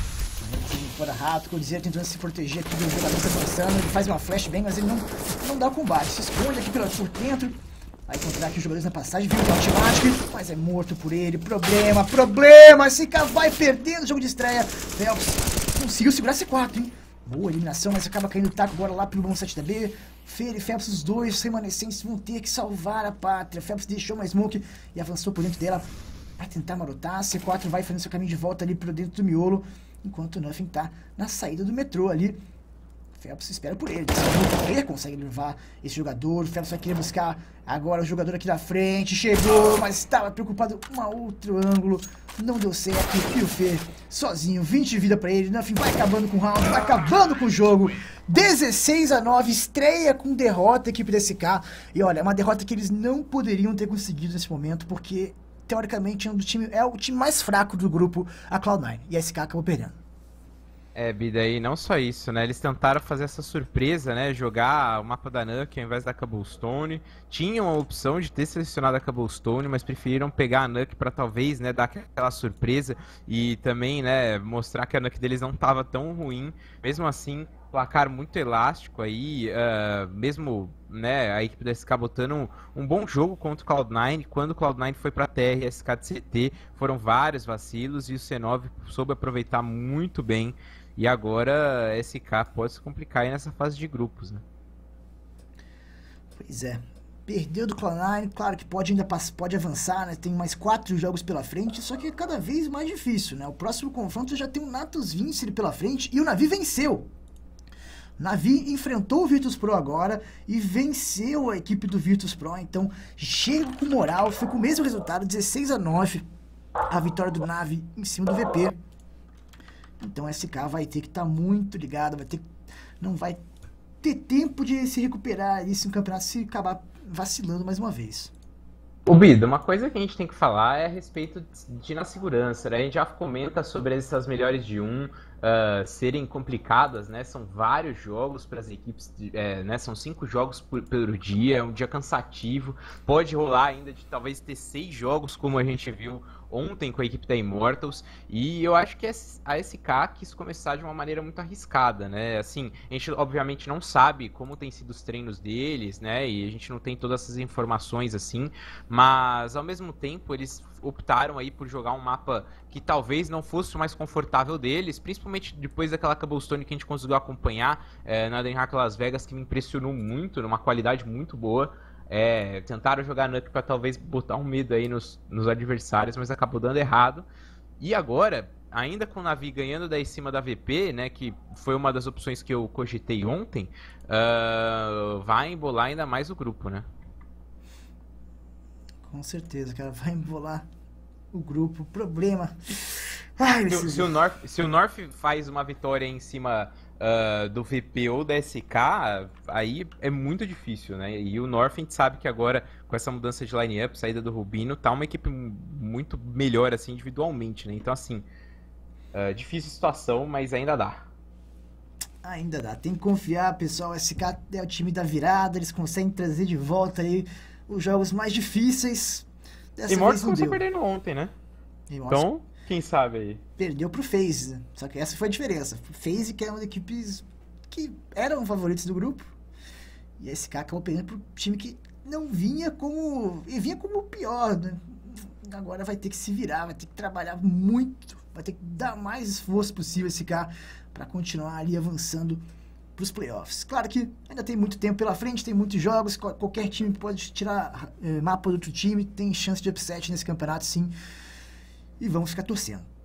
Fora rato, Coldzera tentando se proteger aqui dos jogadores avançando, ele faz uma flashbang, mas ele não, não dá o combate, se esconde aqui pela, por dentro, vai encontrar aqui os jogadores na passagem, viu o Ultimate, mas é morto por ele, problema, problema, esse cara vai perdendo o jogo de estreia, Phelps conseguiu segurar C quatro, hein, boa eliminação, mas acaba caindo o taco agora lá pelo bom sete da B, Fer e Phelps, os dois remanescentes vão ter que salvar a pátria, Phelps deixou uma smoke e avançou por dentro dela para tentar marotar, C quatro vai fazendo seu caminho de volta ali por dentro do miolo, enquanto o Nothing tá na saída do metrô ali. Phelps espera por ele. Ele consegue levar esse jogador. O Phelps vai querer buscar agora o jogador aqui da frente. Chegou, mas estava preocupado com um outro ângulo. Não deu certo. E o Fer sozinho. vinte de vida pra ele. Nothing vai acabando com o round. Vai acabando com o jogo. dezesseis a nove. Estreia com derrota a equipe da S K. E olha, é uma derrota que eles não poderiam ter conseguido nesse momento. Porque teoricamente é, um do time, é o time mais fraco do grupo, a Cloud nine. E a S K acabou perdendo. É, Bida, e não só isso, né? Eles tentaram fazer essa surpresa, né? Jogar o mapa da Nuke ao invés da Cobblestone. Tinham a opção de ter selecionado a Cobblestone, mas preferiram pegar a Nuke para talvez, né, dar aquela surpresa e também, né, mostrar que a Nuke deles não estava tão ruim. Mesmo assim, placar muito elástico aí, uh, mesmo, né, a equipe da S K botando um, um bom jogo contra o Cloud nine. Quando o Cloud nine foi pra Terra e a S K de C T, foram vários vacilos e o C nove soube aproveitar muito bem. E agora a S K pode se complicar aí nessa fase de grupos, né? Pois é. Perdeu do Cloud nine, claro que pode ainda pode avançar, né? Tem mais quatro jogos pela frente, só que é cada vez mais difícil, né? O próximo confronto já tem o Natus Vincere pela frente e o Navi venceu. Navi enfrentou o Virtus.pro agora e venceu a equipe do Virtus.pro, então chega com moral, foi com o mesmo resultado, dezesseis a nove, a vitória do Navi em cima do V P. Então a S K vai ter que estar tá muito ligado, vai ter, não vai ter tempo de se recuperar isso no campeonato se acabar vacilando mais uma vez. O Bida, uma coisa que a gente tem que falar é a respeito de na segurança, né? A gente já comenta sobre essas melhores de um uh, serem complicadas, né? São vários jogos para as equipes, é, né? São cinco jogos por, por dia, é um dia cansativo. Pode rolar ainda de talvez ter seis jogos, como a gente viu ontem com a equipe da Immortals, e eu acho que a S K quis começar de uma maneira muito arriscada, né? Assim, a gente obviamente não sabe como tem sido os treinos deles, né? E a gente não tem todas essas informações assim, mas ao mesmo tempo eles optaram aí por jogar um mapa que talvez não fosse o mais confortável deles, principalmente depois daquela Cobblestone que a gente conseguiu acompanhar é, na DreamHack Las Vegas, que me impressionou muito, numa qualidade muito boa. É, tentaram jogar Nuke para talvez botar um medo aí nos, nos adversários, mas acabou dando errado. E agora, ainda com o Navi ganhando daí em cima da V P, né, que foi uma das opções que eu cogitei ontem, uh, vai embolar ainda mais o grupo, né? Com certeza, cara, vai embolar o grupo. Problema. Ai, se, se, o North, se o North faz uma vitória em cima uh, do V P ou da S K, aí é muito difícil, né? E o North, a gente sabe que agora, com essa mudança de line-up, saída do Rubino, tá uma equipe muito melhor, assim, individualmente, né? Então, assim, uh, difícil situação, mas ainda dá. Ainda dá. Tem que confiar, pessoal. O S K é o time da virada, eles conseguem trazer de volta aí os jogos mais difíceis. Dessa Immortals vez não começou deu. perdendo ontem, né? Immortals Então, quem sabe aí? Perdeu pro FaZe, né? Só que essa foi a diferença. O FaZe, que é uma das equipes que eram favoritos do grupo, e a S K acabou perdendo pro time que não vinha como... E vinha como o pior, né? Agora vai ter que se virar, vai ter que trabalhar muito, vai ter que dar mais esforço possível a S K para continuar ali avançando para os playoffs. Claro que ainda tem muito tempo pela frente, tem muitos jogos, qualquer time pode tirar é, mapa do outro time, tem chance de upset nesse campeonato sim, e vamos ficar torcendo.